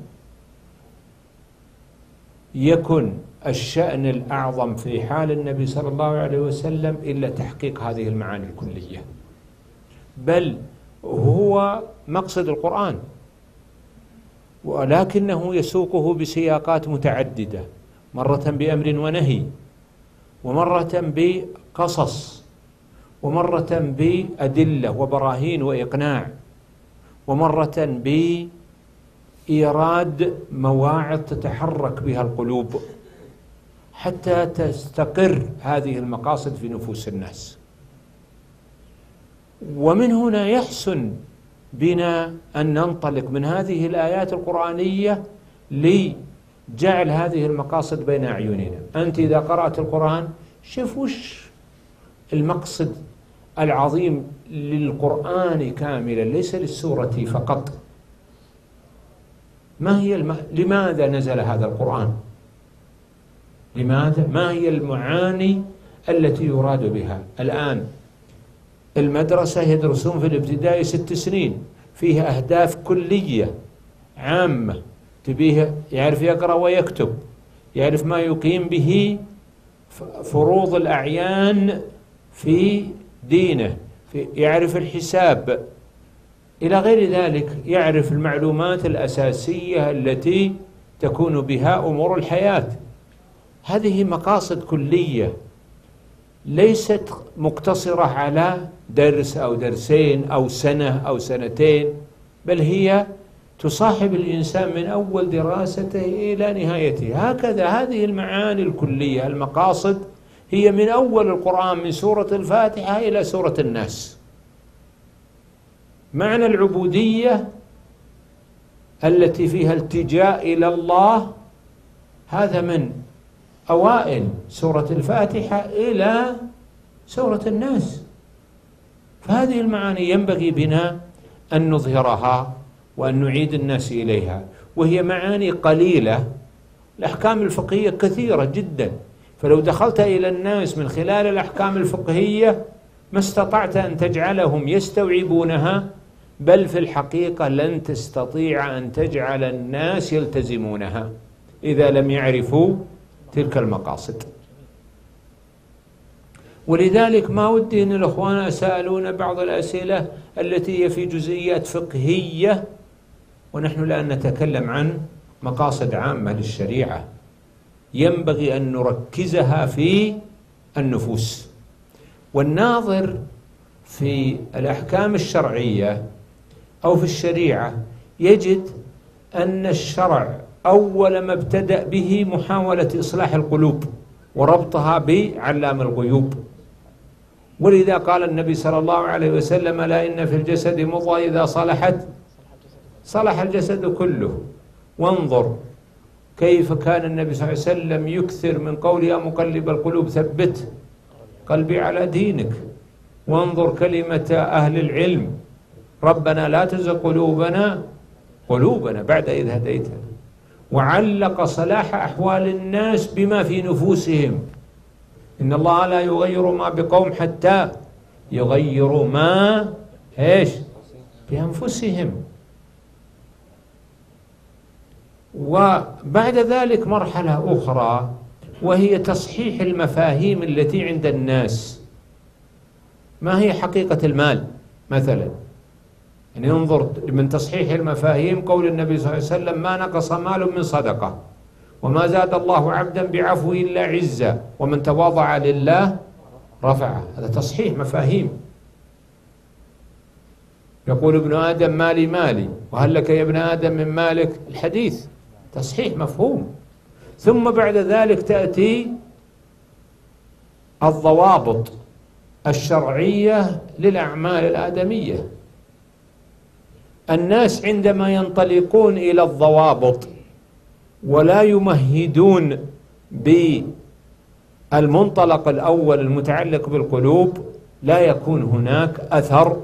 يكن الشأن الأعظم في حال النبي صلى الله عليه وسلم إلا تحقيق هذه المعاني الكلية، بل هو مقصد القرآن، ولكنه يسوقه بسياقات متعددة، مرة بأمر ونهي، ومرة بقصص، ومرة بأدلة وبراهين وإقناع، ومرة بإيراد مواعظ تتحرك بها القلوب حتى تستقر هذه المقاصد في نفوس الناس. ومن هنا يحسن بنا أن ننطلق من هذه الآيات القرآنية لجعل هذه المقاصد بين أعيننا. أنت إذا قرأت القرآن شوف وش المقصد العظيم للقرآن كاملا، ليس للسورة فقط. ما هي الم... لماذا نزل هذا القرآن؟ لماذا؟ ما هي المعاني التي يراد بها؟ الآن المدرسة يدرسون في الابتدائي ست سنين، فيها أهداف كلية عامة، تبيه يعرف يقرأ ويكتب، يعرف ما يقيم به فروض الأعيان في دينه، في يعرف الحساب إلى غير ذلك، يعرف المعلومات الأساسية التي تكون بها أمور الحياة. هذه مقاصد كلية ليست مقتصرة على درس أو درسين أو سنة أو سنتين، بل هي تصاحب الإنسان من أول دراسته إلى نهايته. هكذا هذه المعاني الكلية المقاصد هي من أول القرآن من سورة الفاتحة إلى سورة الناس. معنى العبودية التي فيها التجاء إلى الله هذا من أوائل سورة الفاتحة إلى سورة الناس. فهذه المعاني ينبغي بنا أن نظهرها وأن نعيد الناس إليها، وهي معاني قليلة. الأحكام الفقهية كثيرة جدا، فلو دخلت إلى الناس من خلال الأحكام الفقهية ما استطعت أن تجعلهم يستوعبونها، بل في الحقيقة لن تستطيع أن تجعل الناس يلتزمونها إذا لم يعرفوا تلك المقاصد. ولذلك ما ودي أن الأخوان يسألون بعض الأسئلة التي هي في جزئيات فقهية، ونحن الآن نتكلم عن مقاصد عامة للشريعة ينبغي أن نركزها في النفوس. والناظر في الأحكام الشرعية أو في الشريعة يجد أن الشرع أول ما ابتدأ به محاولة إصلاح القلوب وربطها بعلام الغيوب. ولذا قال النبي صلى الله عليه وسلم: لا إن في الجسد مضغة إذا صلحت صلح الجسد كله. وانظر كيف كان النبي صلى الله عليه وسلم يكثر من قول: يا مقلب القلوب ثبت قلبي على دينك. وانظر كلمة أهل العلم: ربنا لا تزغ قلوبنا قلوبنا بعد إذ هديتنا. وعلق صلاح أحوال الناس بما في نفوسهم: إن الله لا يغير ما بقوم حتى يغيروا ما إيش بأنفسهم. وبعد ذلك مرحلة أخرى وهي تصحيح المفاهيم التي عند الناس. ما هي حقيقة المال مثلا؟ يعني انظر من تصحيح المفاهيم قول النبي صلى الله عليه وسلم: ما نقص مال من صدقة وما زاد الله عبدا بعفو إلا عزة ومن تواضع لله رفعه. هذا تصحيح مفاهيم. يقول ابن آدم مالي مالي وهل لك يا ابن آدم من مالك، الحديث تصحيح مفهوم. ثم بعد ذلك تأتي الضوابط الشرعية للأعمال الآدمية. الناس عندما ينطلقون إلى الضوابط ولا يمهدون بالمنطلق الأول المتعلق بالقلوب لا يكون هناك أثر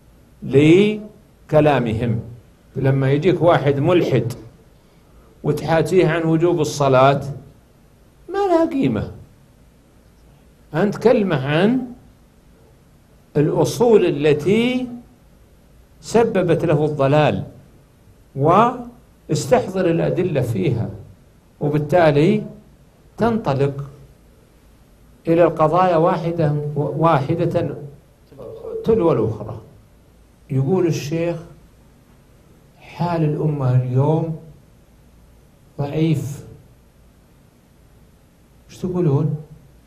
لكلامهم. لما يجيك واحد ملحد وتحاتيه عن وجوب الصلاة ما لها قيمة. أنت كلمة عن الأصول التي سببت له الضلال واستحضر الأدلة فيها، وبالتالي تنطلق إلى القضايا واحدة واحدة تلو الأخرى. يقول الشيخ: حال الأمة اليوم ضعيف. ايش تقولون؟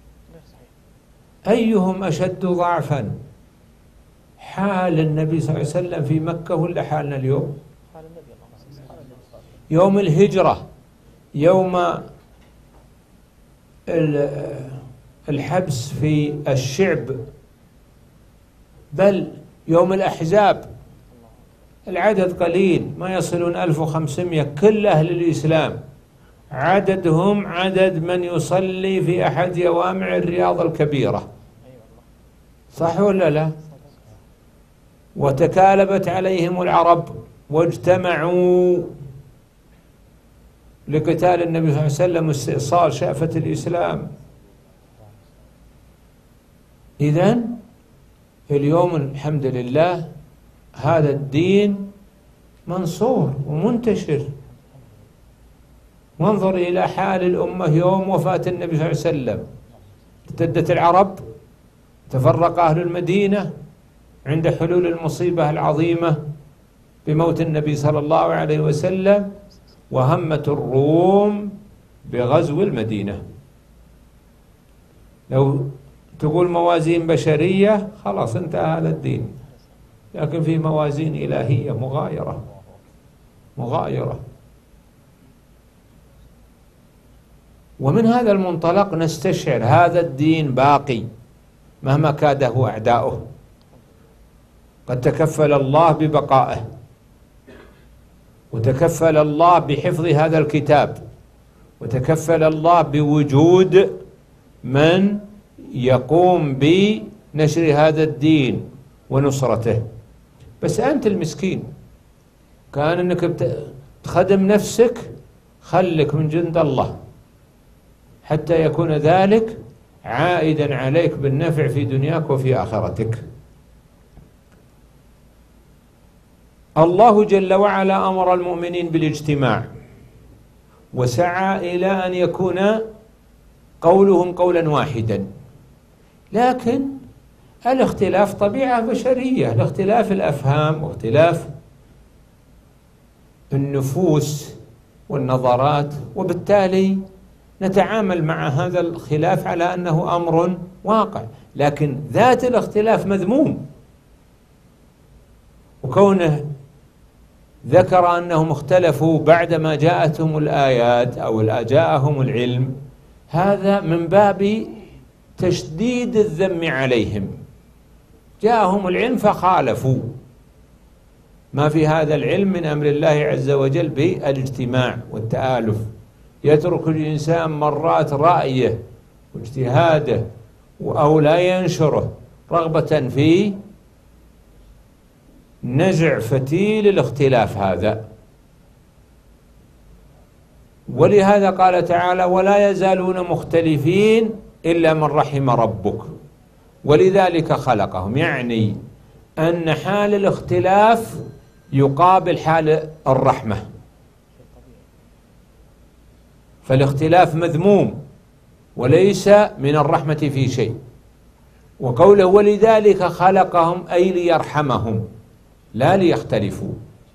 أيهم أشد ضعفا، حال النبي صلى الله عليه وسلم في مكة ولا حالنا اليوم؟ يوم الهجرة، يوم الحبس في الشعب، بل يوم الأحزاب العدد قليل ما يصلون ألف وخمسمائة، كل أهل الإسلام عددهم عدد من يصلي في أحد جوامع الرياض الكبيرة، صح ولا لا؟ وتكالبت عليهم العرب واجتمعوا لقتال النبي صلى الله عليه وسلم واستئصال شأفة الإسلام. إذن اليوم الحمد لله هذا الدين منصور ومنتشر. وانظر إلى حال الأمة يوم وفاة النبي صلى الله عليه وسلم، ارتدت العرب، تفرق أهل المدينة عند حلول المصيبة العظيمة بموت النبي صلى الله عليه وسلم، وهمت الروم بغزو المدينة. لو تقول موازين بشرية خلاص انتهى هذا الدين، لكن في موازين إلهية مغايرة مغايرة. ومن هذا المنطلق نستشعر هذا الدين باقي مهما كاده أعداؤه. قد تكفل الله ببقائه، وتكفل الله بحفظ هذا الكتاب، وتكفل الله بوجود من يقوم بنشر هذا الدين ونصرته. بس أنت المسكين كان أنك تخدم نفسك، خلك من جند الله حتى يكون ذلك عائدا عليك بالنفع في دنياك وفي آخرتك. الله جل وعلا أمر المؤمنين بالاجتماع، وسعى إلى أن يكون قولهم قولا واحدا. لكن الاختلاف طبيعة بشرية، الاختلاف الأفهام واختلاف النفوس والنظرات، وبالتالي نتعامل مع هذا الخلاف على أنه أمر واقع، لكن ذات الاختلاف مذموم. وكونه ذكر أنهم اختلفوا بعدما جاءتهم الآيات أو جاءهم العلم، هذا من باب تشديد الذم عليهم. جاءهم العلم فخالفوا، ما في هذا العلم من أمر الله عز وجل بالاجتماع والتآلف. يترك الإنسان مرات رأيه واجتهاده أو لا ينشره رغبة في نزع فتيل الاختلاف هذا. ولهذا قال تعالى: ولا يزالون مختلفين إلا من رحم ربك ولذلك خلقهم، يعني أن حال الاختلاف يقابل حال الرحمة، فالاختلاف مذموم وليس من الرحمة في شيء. وقوله ولذلك خلقهم أي ليرحمهم لا ليختلفوا.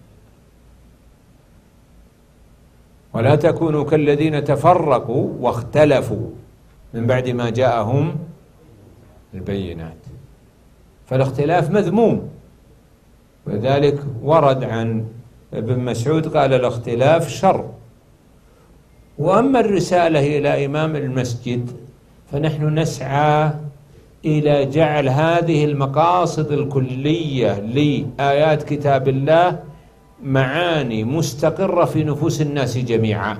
ولا تكونوا كالذين تفرقوا واختلفوا من بعد ما جاءهم البينات، فالاختلاف مذموم. وذلك ورد عن ابن مسعود قال: الاختلاف شر. وأما الرسالة إلى إمام المسجد فنحن نسعى إلى جعل هذه المقاصد الكلية لآيات كتاب الله معاني مستقرة في نفوس الناس جميعا.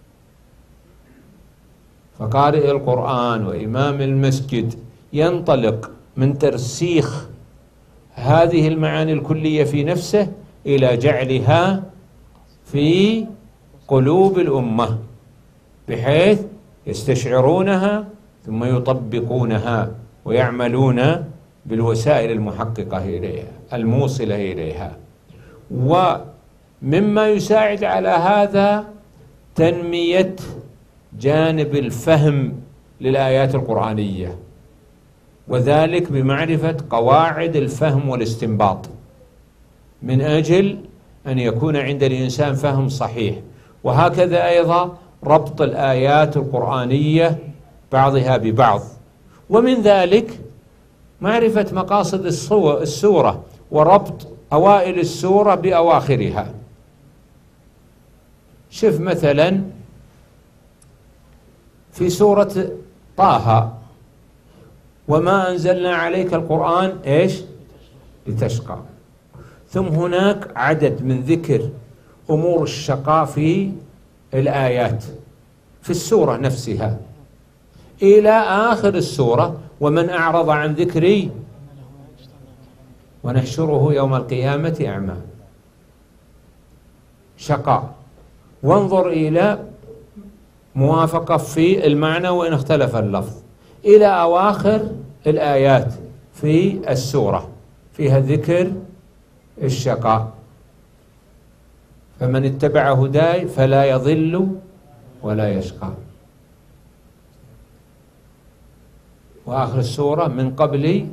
فقارئ القرآن وإمام المسجد ينطلق من ترسيخ هذه المعاني الكلية في نفسه إلى جعلها في قلوب الأمة، بحيث يستشعرونها ثم يطبقونها ويعملون بالوسائل المحققة إليها الموصلة إليها. ومما يساعد على هذا تنمية جانب الفهم للآيات القرآنية، وذلك بمعرفة قواعد الفهم والاستنباط، من أجل أن يكون عند الإنسان فهم صحيح. وهكذا أيضا ربط الآيات القرآنية بعضها ببعض، ومن ذلك معرفة مقاصد السورة وربط أوائل السورة بأواخرها. شوف مثلا في سورة طه: وما أنزلنا عليك القرآن إيش لتشقى. ثم هناك عدد من ذكر أمور الشقاء في الآيات في السورة نفسها إلى آخر السورة: ومن أعرض عن ذكري ونحشره يوم القيامة أعمى. شقاء. وانظر إلى موافقة في المعنى وإن اختلف اللفظ إلى أواخر الآيات في السورة فيها ذكر الشقاء: فمن اتبع هداي فلا يضل ولا يشقى. وآخر السورة: من قبل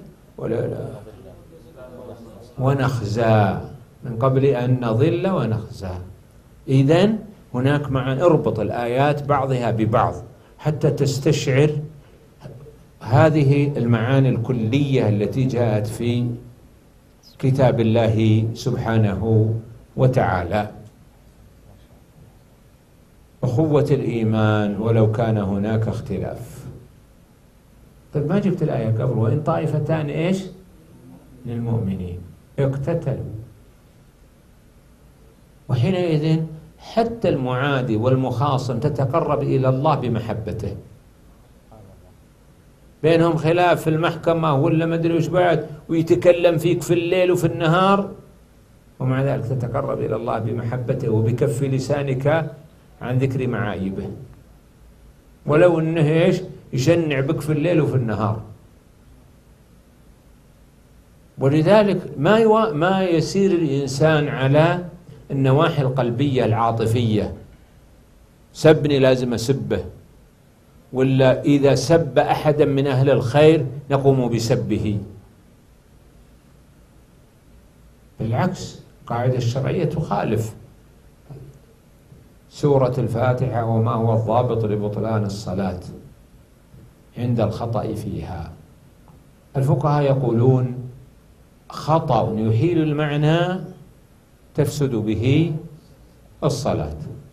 ونخزى، من قبل أن نضل ونخزى. إذن هناك معنى، اربط الآيات بعضها ببعض حتى تستشعر هذه المعاني الكلية التي جاءت في كتاب الله سبحانه وتعالى. أخوة الإيمان ولو كان هناك اختلاف. طيب ما جبت الآية قبل: وإن طائفتان إيش للمؤمنين اقتتلوا. وحينئذ حتى المعادي والمخاصم تتقرب إلى الله بمحبته. بينهم خلاف في المحكمة ولا ما أدري وش بعد، ويتكلم فيك في الليل وفي النهار، ومع ذلك تتقرب إلى الله بمحبته وبكف لسانك عن ذكر معايبه، ولو أنه إيش يشنع بك في الليل وفي النهار. ولذلك ما يو... ما يسير الإنسان على النواحي القلبية العاطفية: سبني لازم أسبه، ولا إذا سب أحدا من أهل الخير نقوم بسبه. بالعكس، القاعدة الشرعية تخالف. سورة الفاتحة وما هو الضابط لبطلان الصلاة عند الخطأ فيها؟ الفقهاء يقولون خطأ يحيل المعنى تفسد به الصلاة.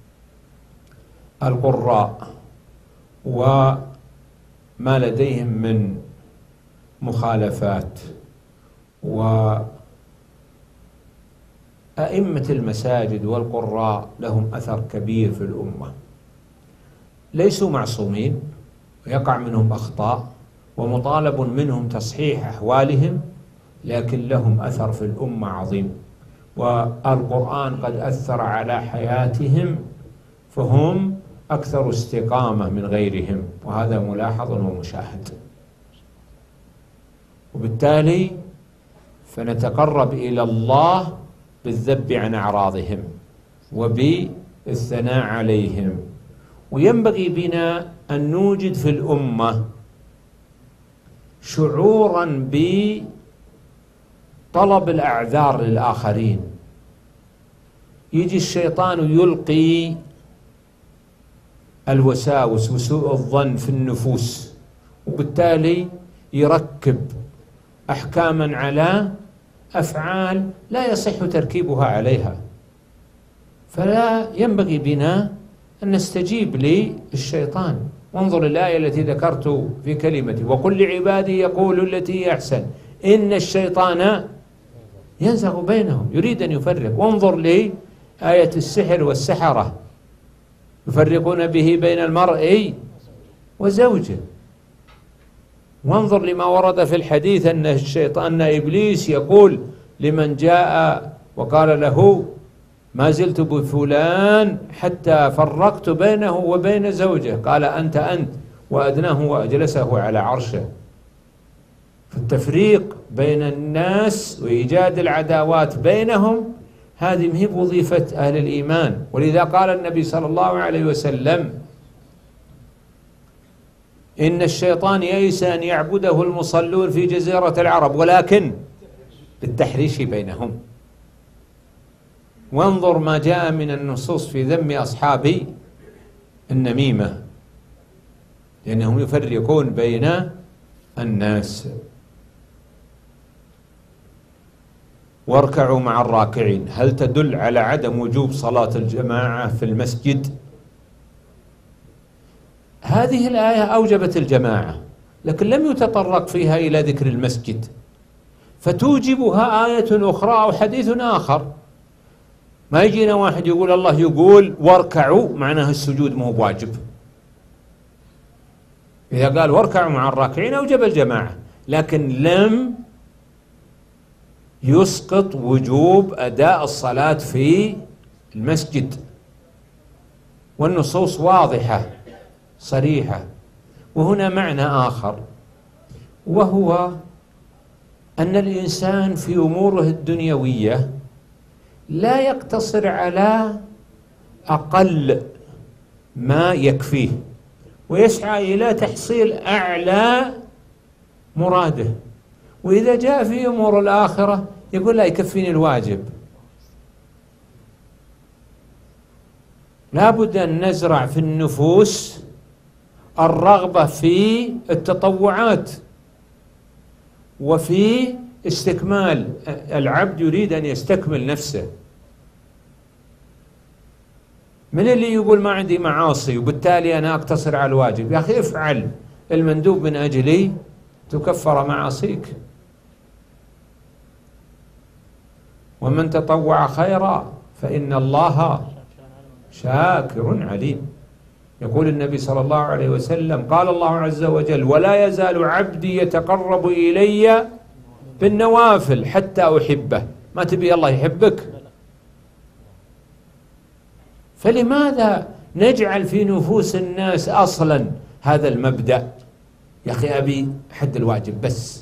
القراء وما لديهم من مخالفات وأئمة المساجد والقراء لهم أثر كبير في الأمة، ليسوا معصومين ويقع منهم أخطاء ومطالب منهم تصحيح أحوالهم، لكن لهم أثر في الأمة عظيم، والقرآن قد أثر على حياتهم فهم أكثر استقامة من غيرهم، وهذا ملاحظ ومشاهد. وبالتالي فنتقرب إلى الله بالذب عن أعراضهم وبالثناء عليهم. وينبغي بنا أن نوجد في الأمة شعورا بطلب الأعذار للآخرين. يجي الشيطان يلقي الوساوس وسوء الظن في النفوس، وبالتالي يركب أحكاما على أفعال لا يصح تركيبها عليها. فلا ينبغي بنا أن نستجيب للشيطان. وانظر الآية التي ذكرت في كلمتي: وقل لعبادي يقولوا التي هي أحسن إن الشيطان ينزغ بينهم، يريد أن يفرق. وانظر لآية السحر والسحرة يفرقون به بين المرء وزوجه. وانظر لما ورد في الحديث أن الشيطان أن إبليس يقول لمن جاء وقال له ما زلت بفلان حتى فرقت بينه وبين زوجه، قال أنت أنت، وأدناه وأجلسه على عرشه. فالتفريق بين الناس وإيجاد العداوات بينهم هذه مهي وظيفة أهل الإيمان. ولذا قال النبي صلى الله عليه وسلم: إن الشيطان يئس أن يعبده المصلون في جزيرة العرب ولكن بالتحريش بينهم. وانظر ما جاء من النصوص في ذم أصحاب النميمة، لأنهم يفرقون بين الناس. واركعوا مع الراكعين، هل تدل على عدم وجوب صلاة الجماعة في المسجد؟ هذه الآية أوجبت الجماعة، لكن لم يتطرق فيها إلى ذكر المسجد، فتوجبها آية أخرى أو حديث آخر. ما يجينا واحد يقول الله يقول واركعوا معناه السجود مو بواجب. إذا قال واركعوا مع الراكعين أوجب الجماعة، لكن لم يسقط وجوب أداء الصلاة في المسجد. والنصوص واضحة صريحة. وهنا معنى آخر، وهو أن الإنسان في أموره الدنيوية لا يقتصر على أقل ما يكفيه، ويسعى إلى تحصيل أعلى مراده. وإذا جاء في أمور الآخرة يقول لا يكفيني الواجب. لا بد أن نزرع في النفوس الرغبة في التطوعات وفي استكمال. العبد يريد أن يستكمل نفسه. من اللي يقول ما عندي معاصي وبالتالي أنا أقتصر على الواجب؟ يا أخي افعل المندوب من أجلي تكفر معاصيك. ومن تطوع خيرا فإن الله شاكر عليم. يقول النبي صلى الله عليه وسلم: قال الله عز وجل: ولا يزال عبدي يتقرب إلي بالنوافل حتى أحبه. ما تبي الله يحبك؟ فلماذا نجعل في نفوس الناس أصلا هذا المبدأ؟ يا أخي أبي حد الواجب بس.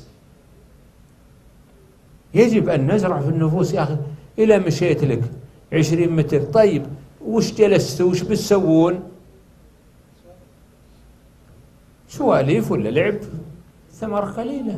يجب أن نزرع في النفوس: يا أخي إلى مشيت لك عشرين متر، طيب وش جلستوا وش بتسوون؟ سواليف ولا لعب ثمر قليلة.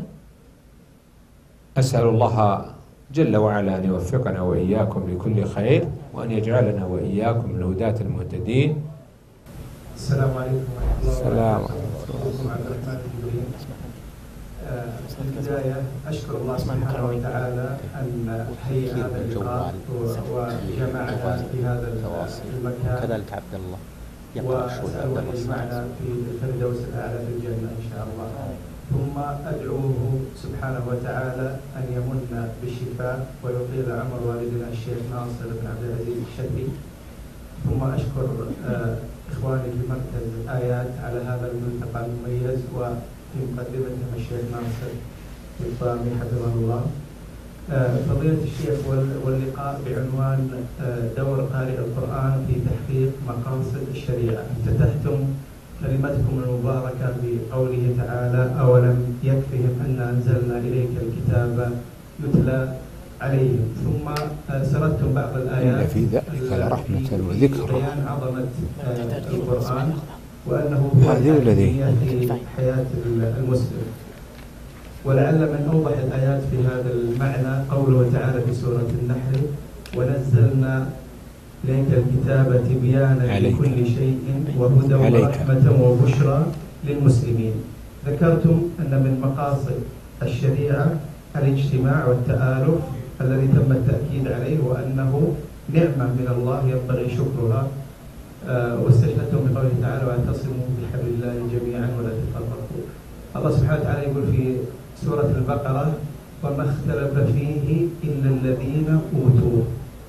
أسأل الله جل وعلا أن يوفقنا وإياكم لكل خير، وأن يجعلنا وإياكم من الهداة المهتدين. السلام عليكم ورحمة الله وبركاته. السلام عليكم. عبد الرحمن الجبرين. في البداية أشكر الله سبحانه وتعالى أن هيئ هذا اللقاء وجمعنا في هذا المكان، كذلك عبد الله وأسأله أن يجمعنا في الفردوس الأعلى في الجنة إن شاء الله. ثم أدعوه سبحانه وتعالى أن يمن بالشفاء ويطيل عمر والدنا الشيخ ناصر بن عبد العزيز الشتري. ثم أشكر إخواني في مركز آيات على هذا الملتقى المميز، وفي مقدمتهم الشيخ ناصر الفامي حفظه الله. فضيلة الشيخ، واللقاء بعنوان دور قارئ القرآن في تحقيق مقاصد الشريعة. افتتحتم كلمتكم المباركة بقوله تعالى: أولم يكفهم أن أنزلنا إليك الكتاب يتلى عليهم. ثم سردتم بعض الآيات إن في ذلك لرحمة وذكر بيان عظمة القرآن وأنه هذه والذي في حياة المسلم. ولعل من أوضح الآيات في هذا المعنى قوله تعالى في سورة النحل: ونزلنا إليك الكتاب تبيانا لكل شيء وهدى ورحمة وبشرى للمسلمين. ذكرتم أن من مقاصد الشريعة الاجتماع والتآلف الذي تم التأكيد عليه، وأنه نعمة من الله ينبغي شكرها. أه واستشهدتم بقوله تعالى: واعتصموا بحبل الله جميعا ولا تفرقوا. الله سبحانه وتعالى يقول في سورة البقرة: وما اختلف فيه إلا الذين أوتوه.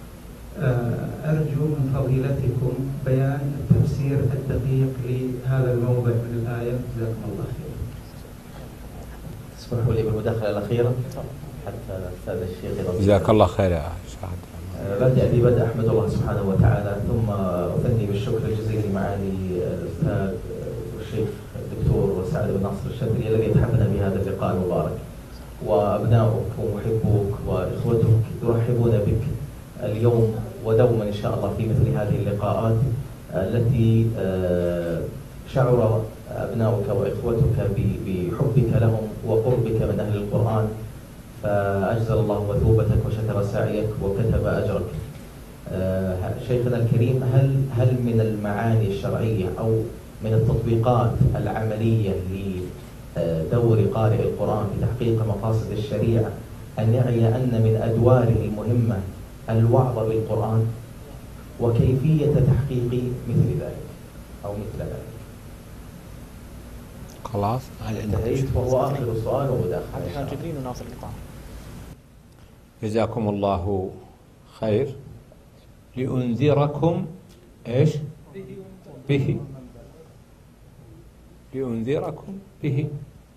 أرجو من فضيلتكم بيان التفسير الدقيق لهذا الموضع من الآية، جزاكم الله خير. اسمحوا لي بالمداخلة الأخيرة حتى الأستاذ الشيخ. جزاك الله خير يا سعد. بدأ ببدء أحمد الله سبحانه وتعالى، ثم أثني بالشكر الجزيل معالي الأستاذ والشيخ الدكتور سعد بن ناصر الشتري الذي يتحفنا بهذا اللقاء المبارك، وأبناؤك ومحبوك وإخوتك يرحبون بك اليوم ودوما إن شاء الله في مثل هذه اللقاءات التي شعر أبناؤك وإخوتك بحبك لهم وقربك من أهل القرآن، فأجزل الله مثوبتك وشكر سعيك وكتب أجرك. شيخنا الكريم، هل هل من المعاني الشرعية أو من التطبيقات العملية لدور قارئ القرآن في تحقيق مقاصد الشريعة أن يعي أن من أدواره المهمة الوعظ بالقرآن، وكيفية تحقيق مثل ذلك أو مثل ذلك؟ خلاص انتهيت، وهو آخر السؤال ومداخلة. جبرين وناصر اللقاء. جزاكم الله خير. لأنذركم إيش؟ به. لأنذركم به.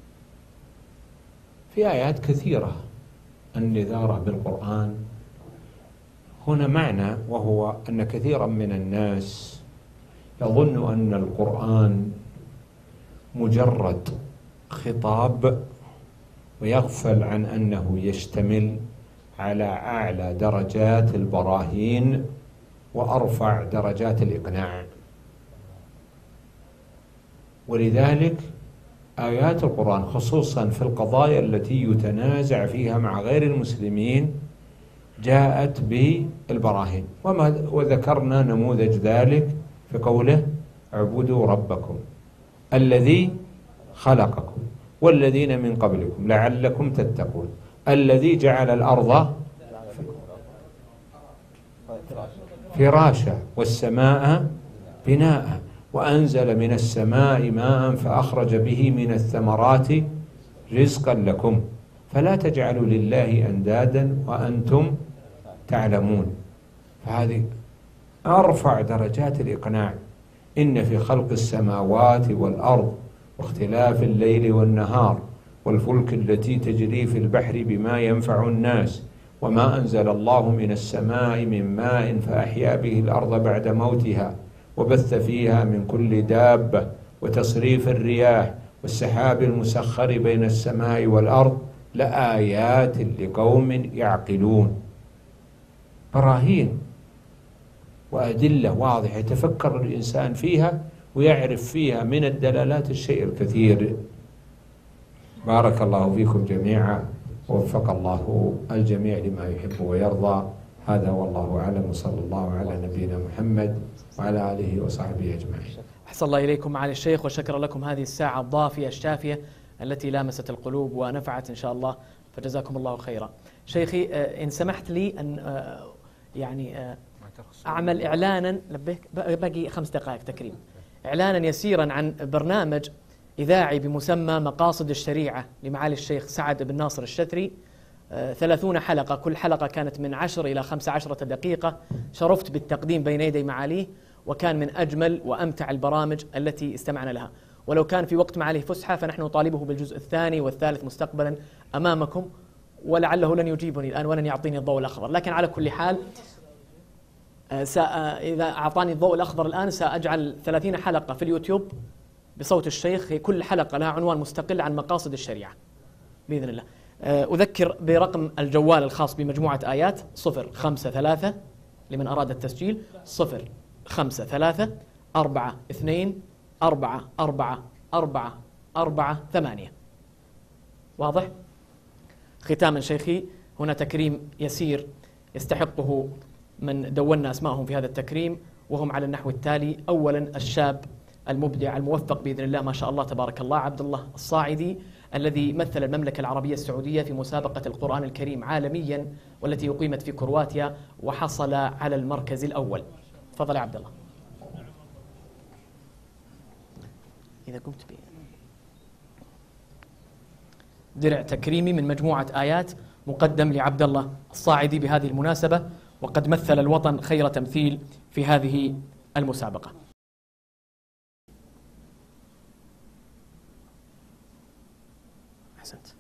في آيات كثيرة النذارة بالقرآن. هنا معنى، وهو أن كثيرا من الناس يظن أن القرآن مجرد خطاب، ويغفل عن أنه يشتمل على أعلى درجات البراهين وأرفع درجات الإقناع. ولذلك آيات القرآن خصوصا في القضايا التي يتنازع فيها مع غير المسلمين جاءت بالبراهين، وما وذكرنا نموذج ذلك في قوله: اعبدوا ربكم الذي خلقكم والذين من قبلكم لعلكم تتقون الذي جعل الأرض فراشا والسماء بناء وأنزل من السماء ماء فأخرج به من الثمرات رزقا لكم فلا تجعلوا لله أندادا وأنتم تعلمون. فهذه أرفع درجات الإقناع. إن في خلق السماوات والأرض واختلاف الليل والنهار والفلك التي تجري في البحر بما ينفع الناس وما أنزل الله من السماء من ماء فأحيا به الأرض بعد موتها وبث فيها من كل دابة وتصريف الرياح والسحاب المسخر بين السماء والأرض لآيات لقوم يعقلون. براهين وأدلة واضحة يتفكر الإنسان فيها ويعرف فيها من الدلالات الشيء الكثير. بارك الله فيكم جميعا، ووفق الله الجميع لما يحب ويرضى. هذا والله أعلم، وصلى الله على نبينا محمد وعلى آله وصحبه أجمعين. أحسن الله إليكم معالي الشيخ، وشكر لكم هذه الساعة الضافية الشافية التي لامست القلوب ونفعت إن شاء الله، فجزاكم الله خيرا. شيخي إن سمحت لي أن يعني أعمل إعلانا، لبيك باقي خمس دقائق تكريم، إعلانا يسيرا عن برنامج إذاعي بمسمى مقاصد الشريعة لمعالي الشيخ سعد بن ناصر الشثري. ثلاثون حلقة، كل حلقة كانت من عشر إلى خمس عشرة دقيقة. شرفت بالتقديم بين يدي معاليه، وكان من أجمل وأمتع البرامج التي استمعنا لها. ولو كان في وقت معاليه فسحة فنحن نطالبه بالجزء الثاني والثالث مستقبلا أمامكم، ولعله لن يجيبني الآن ولن يعطيني الضوء الأخضر. لكن على كل حال إذا أعطاني الضوء الأخضر الآن سأجعل ثلاثين حلقة في اليوتيوب بصوت الشيخ، كل حلقة لها عنوان مستقل عن مقاصد الشريعة بإذن الله. أذكر برقم الجوال الخاص بمجموعة آيات: صفر خمسة ثلاثة لمن أراد التسجيل، صفر خمسة ثلاثة أربعة اثنين أربعة أربعة أربعة أربعة ثمانية. واضح؟ ختاما شيخي، هنا تكريم يسير يستحقه من دوننا أسمائهم في هذا التكريم، وهم على النحو التالي: أولا الشاب المبدع الموفق بإذن الله ما شاء الله تبارك الله، عبد الله الصاعدي، الذي مثل المملكة العربية السعودية في مسابقة القرآن الكريم عالميا والتي أقيمت في كرواتيا، وحصل على المركز الأول. تفضل يا عبد الله. إذا قمت به درع تكريمي من مجموعة آيات مقدم لعبد الله الصاعدي بهذه المناسبة، وقد مثل الوطن خير تمثيل في هذه المسابقة. أحسنت.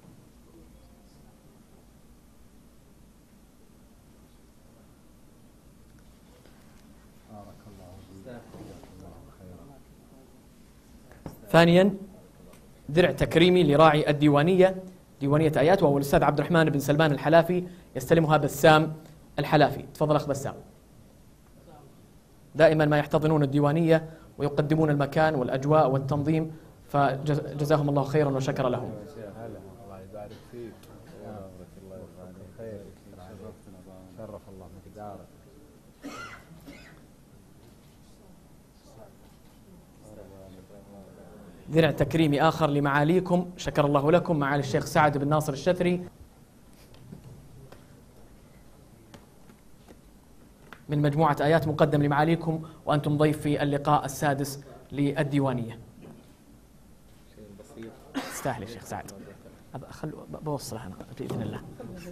ثانيا درع تكريمي لراعي الديوانية، ديوانية آيات، وهو الأستاذ عبد الرحمن بن سلمان الحلافي، يستلمها بسام الحلافي. تفضل أخ بسام. دائما ما يحتضنون الديوانية ويقدمون المكان والأجواء والتنظيم، فجزاهم الله خيرا وشكر لهم. الله يبارك فيك. الله يجزاك خير. شرف الله مقدارك. درع تكريمي آخر لمعاليكم شكر الله لكم، معالي الشيخ سعد بن ناصر الشثري، من مجموعة آيات مقدم لمعاليكم، وأنتم ضيف في اللقاء السادس للديوانية. تستاهل يا شيخ سعد، خل بوصلها أنا بإذن الله.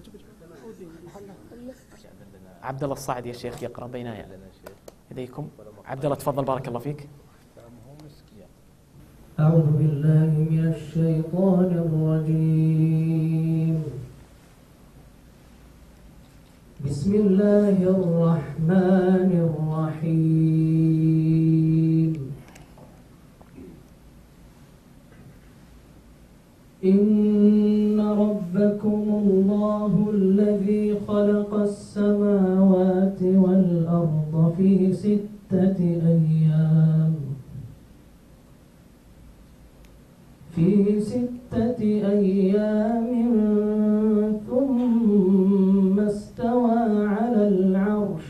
عبد الله الصاعد يا شيخ يقرأ بين يديكم. عبد الله تفضل بارك الله فيك. أعوذ بالله من الشيطان الرجيم. بسم الله الرحمن الرحيم. إن ربكم الله الذي خلق السماوات والأرض في ستة أيام في ستة أيام ثم استوى على العرش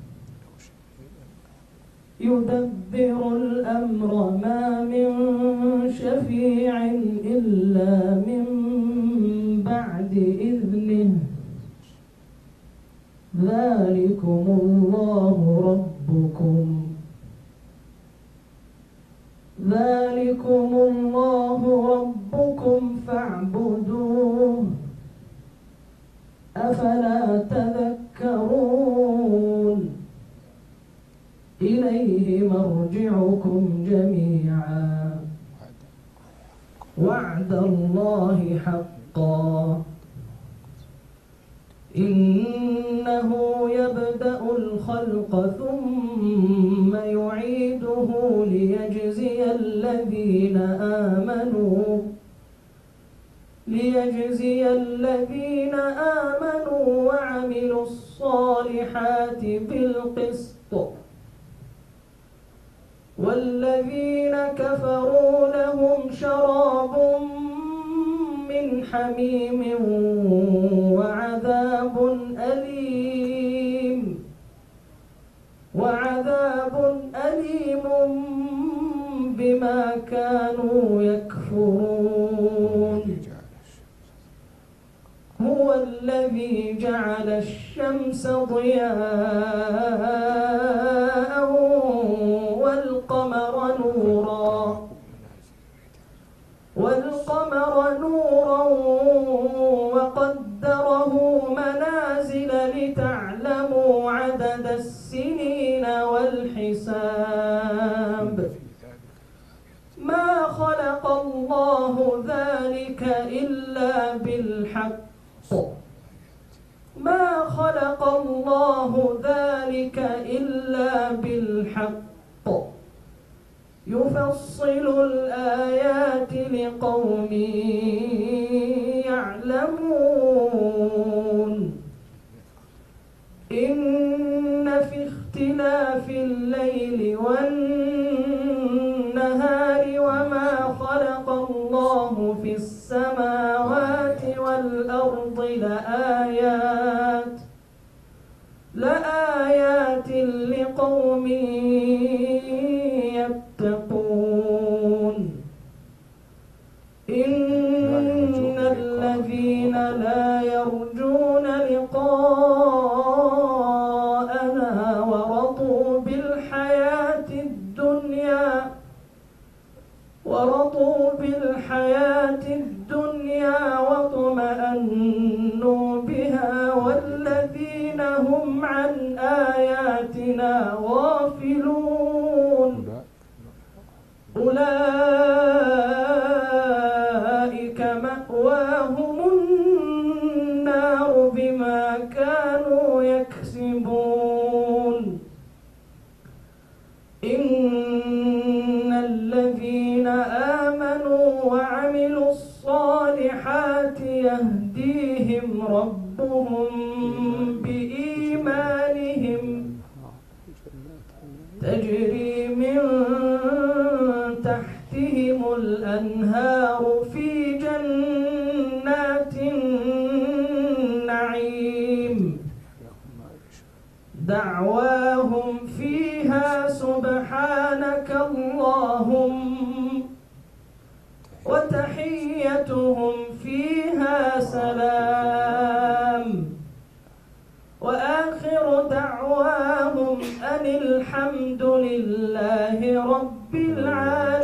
يدبر الأمر ما من شفيع إلا من بعد إذنه ذلكم الله ربكم ذلكم الله ربكم فاعبدوه أفلا تذكرون إليه مرجعكم جميعا وعد الله حقا إنه يبدأ الخلق ثم يعيده ليجزي الذين آمنوا ليجزي الذين آمنوا وعملوا الصالحات بالقسط والذين كفروا لهم شراب من حميم وعذاب أليم وعذاب أليم بما كانوا يكفرون. هو الذي جعل الشمس ضياء والقمر نورا والقمر نورا وقدره منازل لتعلموا عدد السنين والحساب. ما خلق الله ذلك إلا بالحق ما خلق الله ذلك إلا بالحق يفصل الآيات لقوم يعلمون. إن في اختلاف الليل والنهار وما خلق الله في السماوات والأرض لآيات لآيات لقوم يتقون. إن الذين لا يرجون لقاءنا ورضوا بالحياة الدنيا ورضوا بالحياة الدنيا واطمأنوا بها والذين هم عن آياتنا غافلون أولئك مأواهم النار بما كانوا يكسبون. إن الذين آمنوا وعملوا الصالحات يهديهم ربهم بإيمانهم تجري من تحتهم الأنهار في جنات النعيم دعواهم فيها سبحانك اللهم وتحيتهم فيها سلام وآخر دعواهم أن الحمد لله رب العالمين.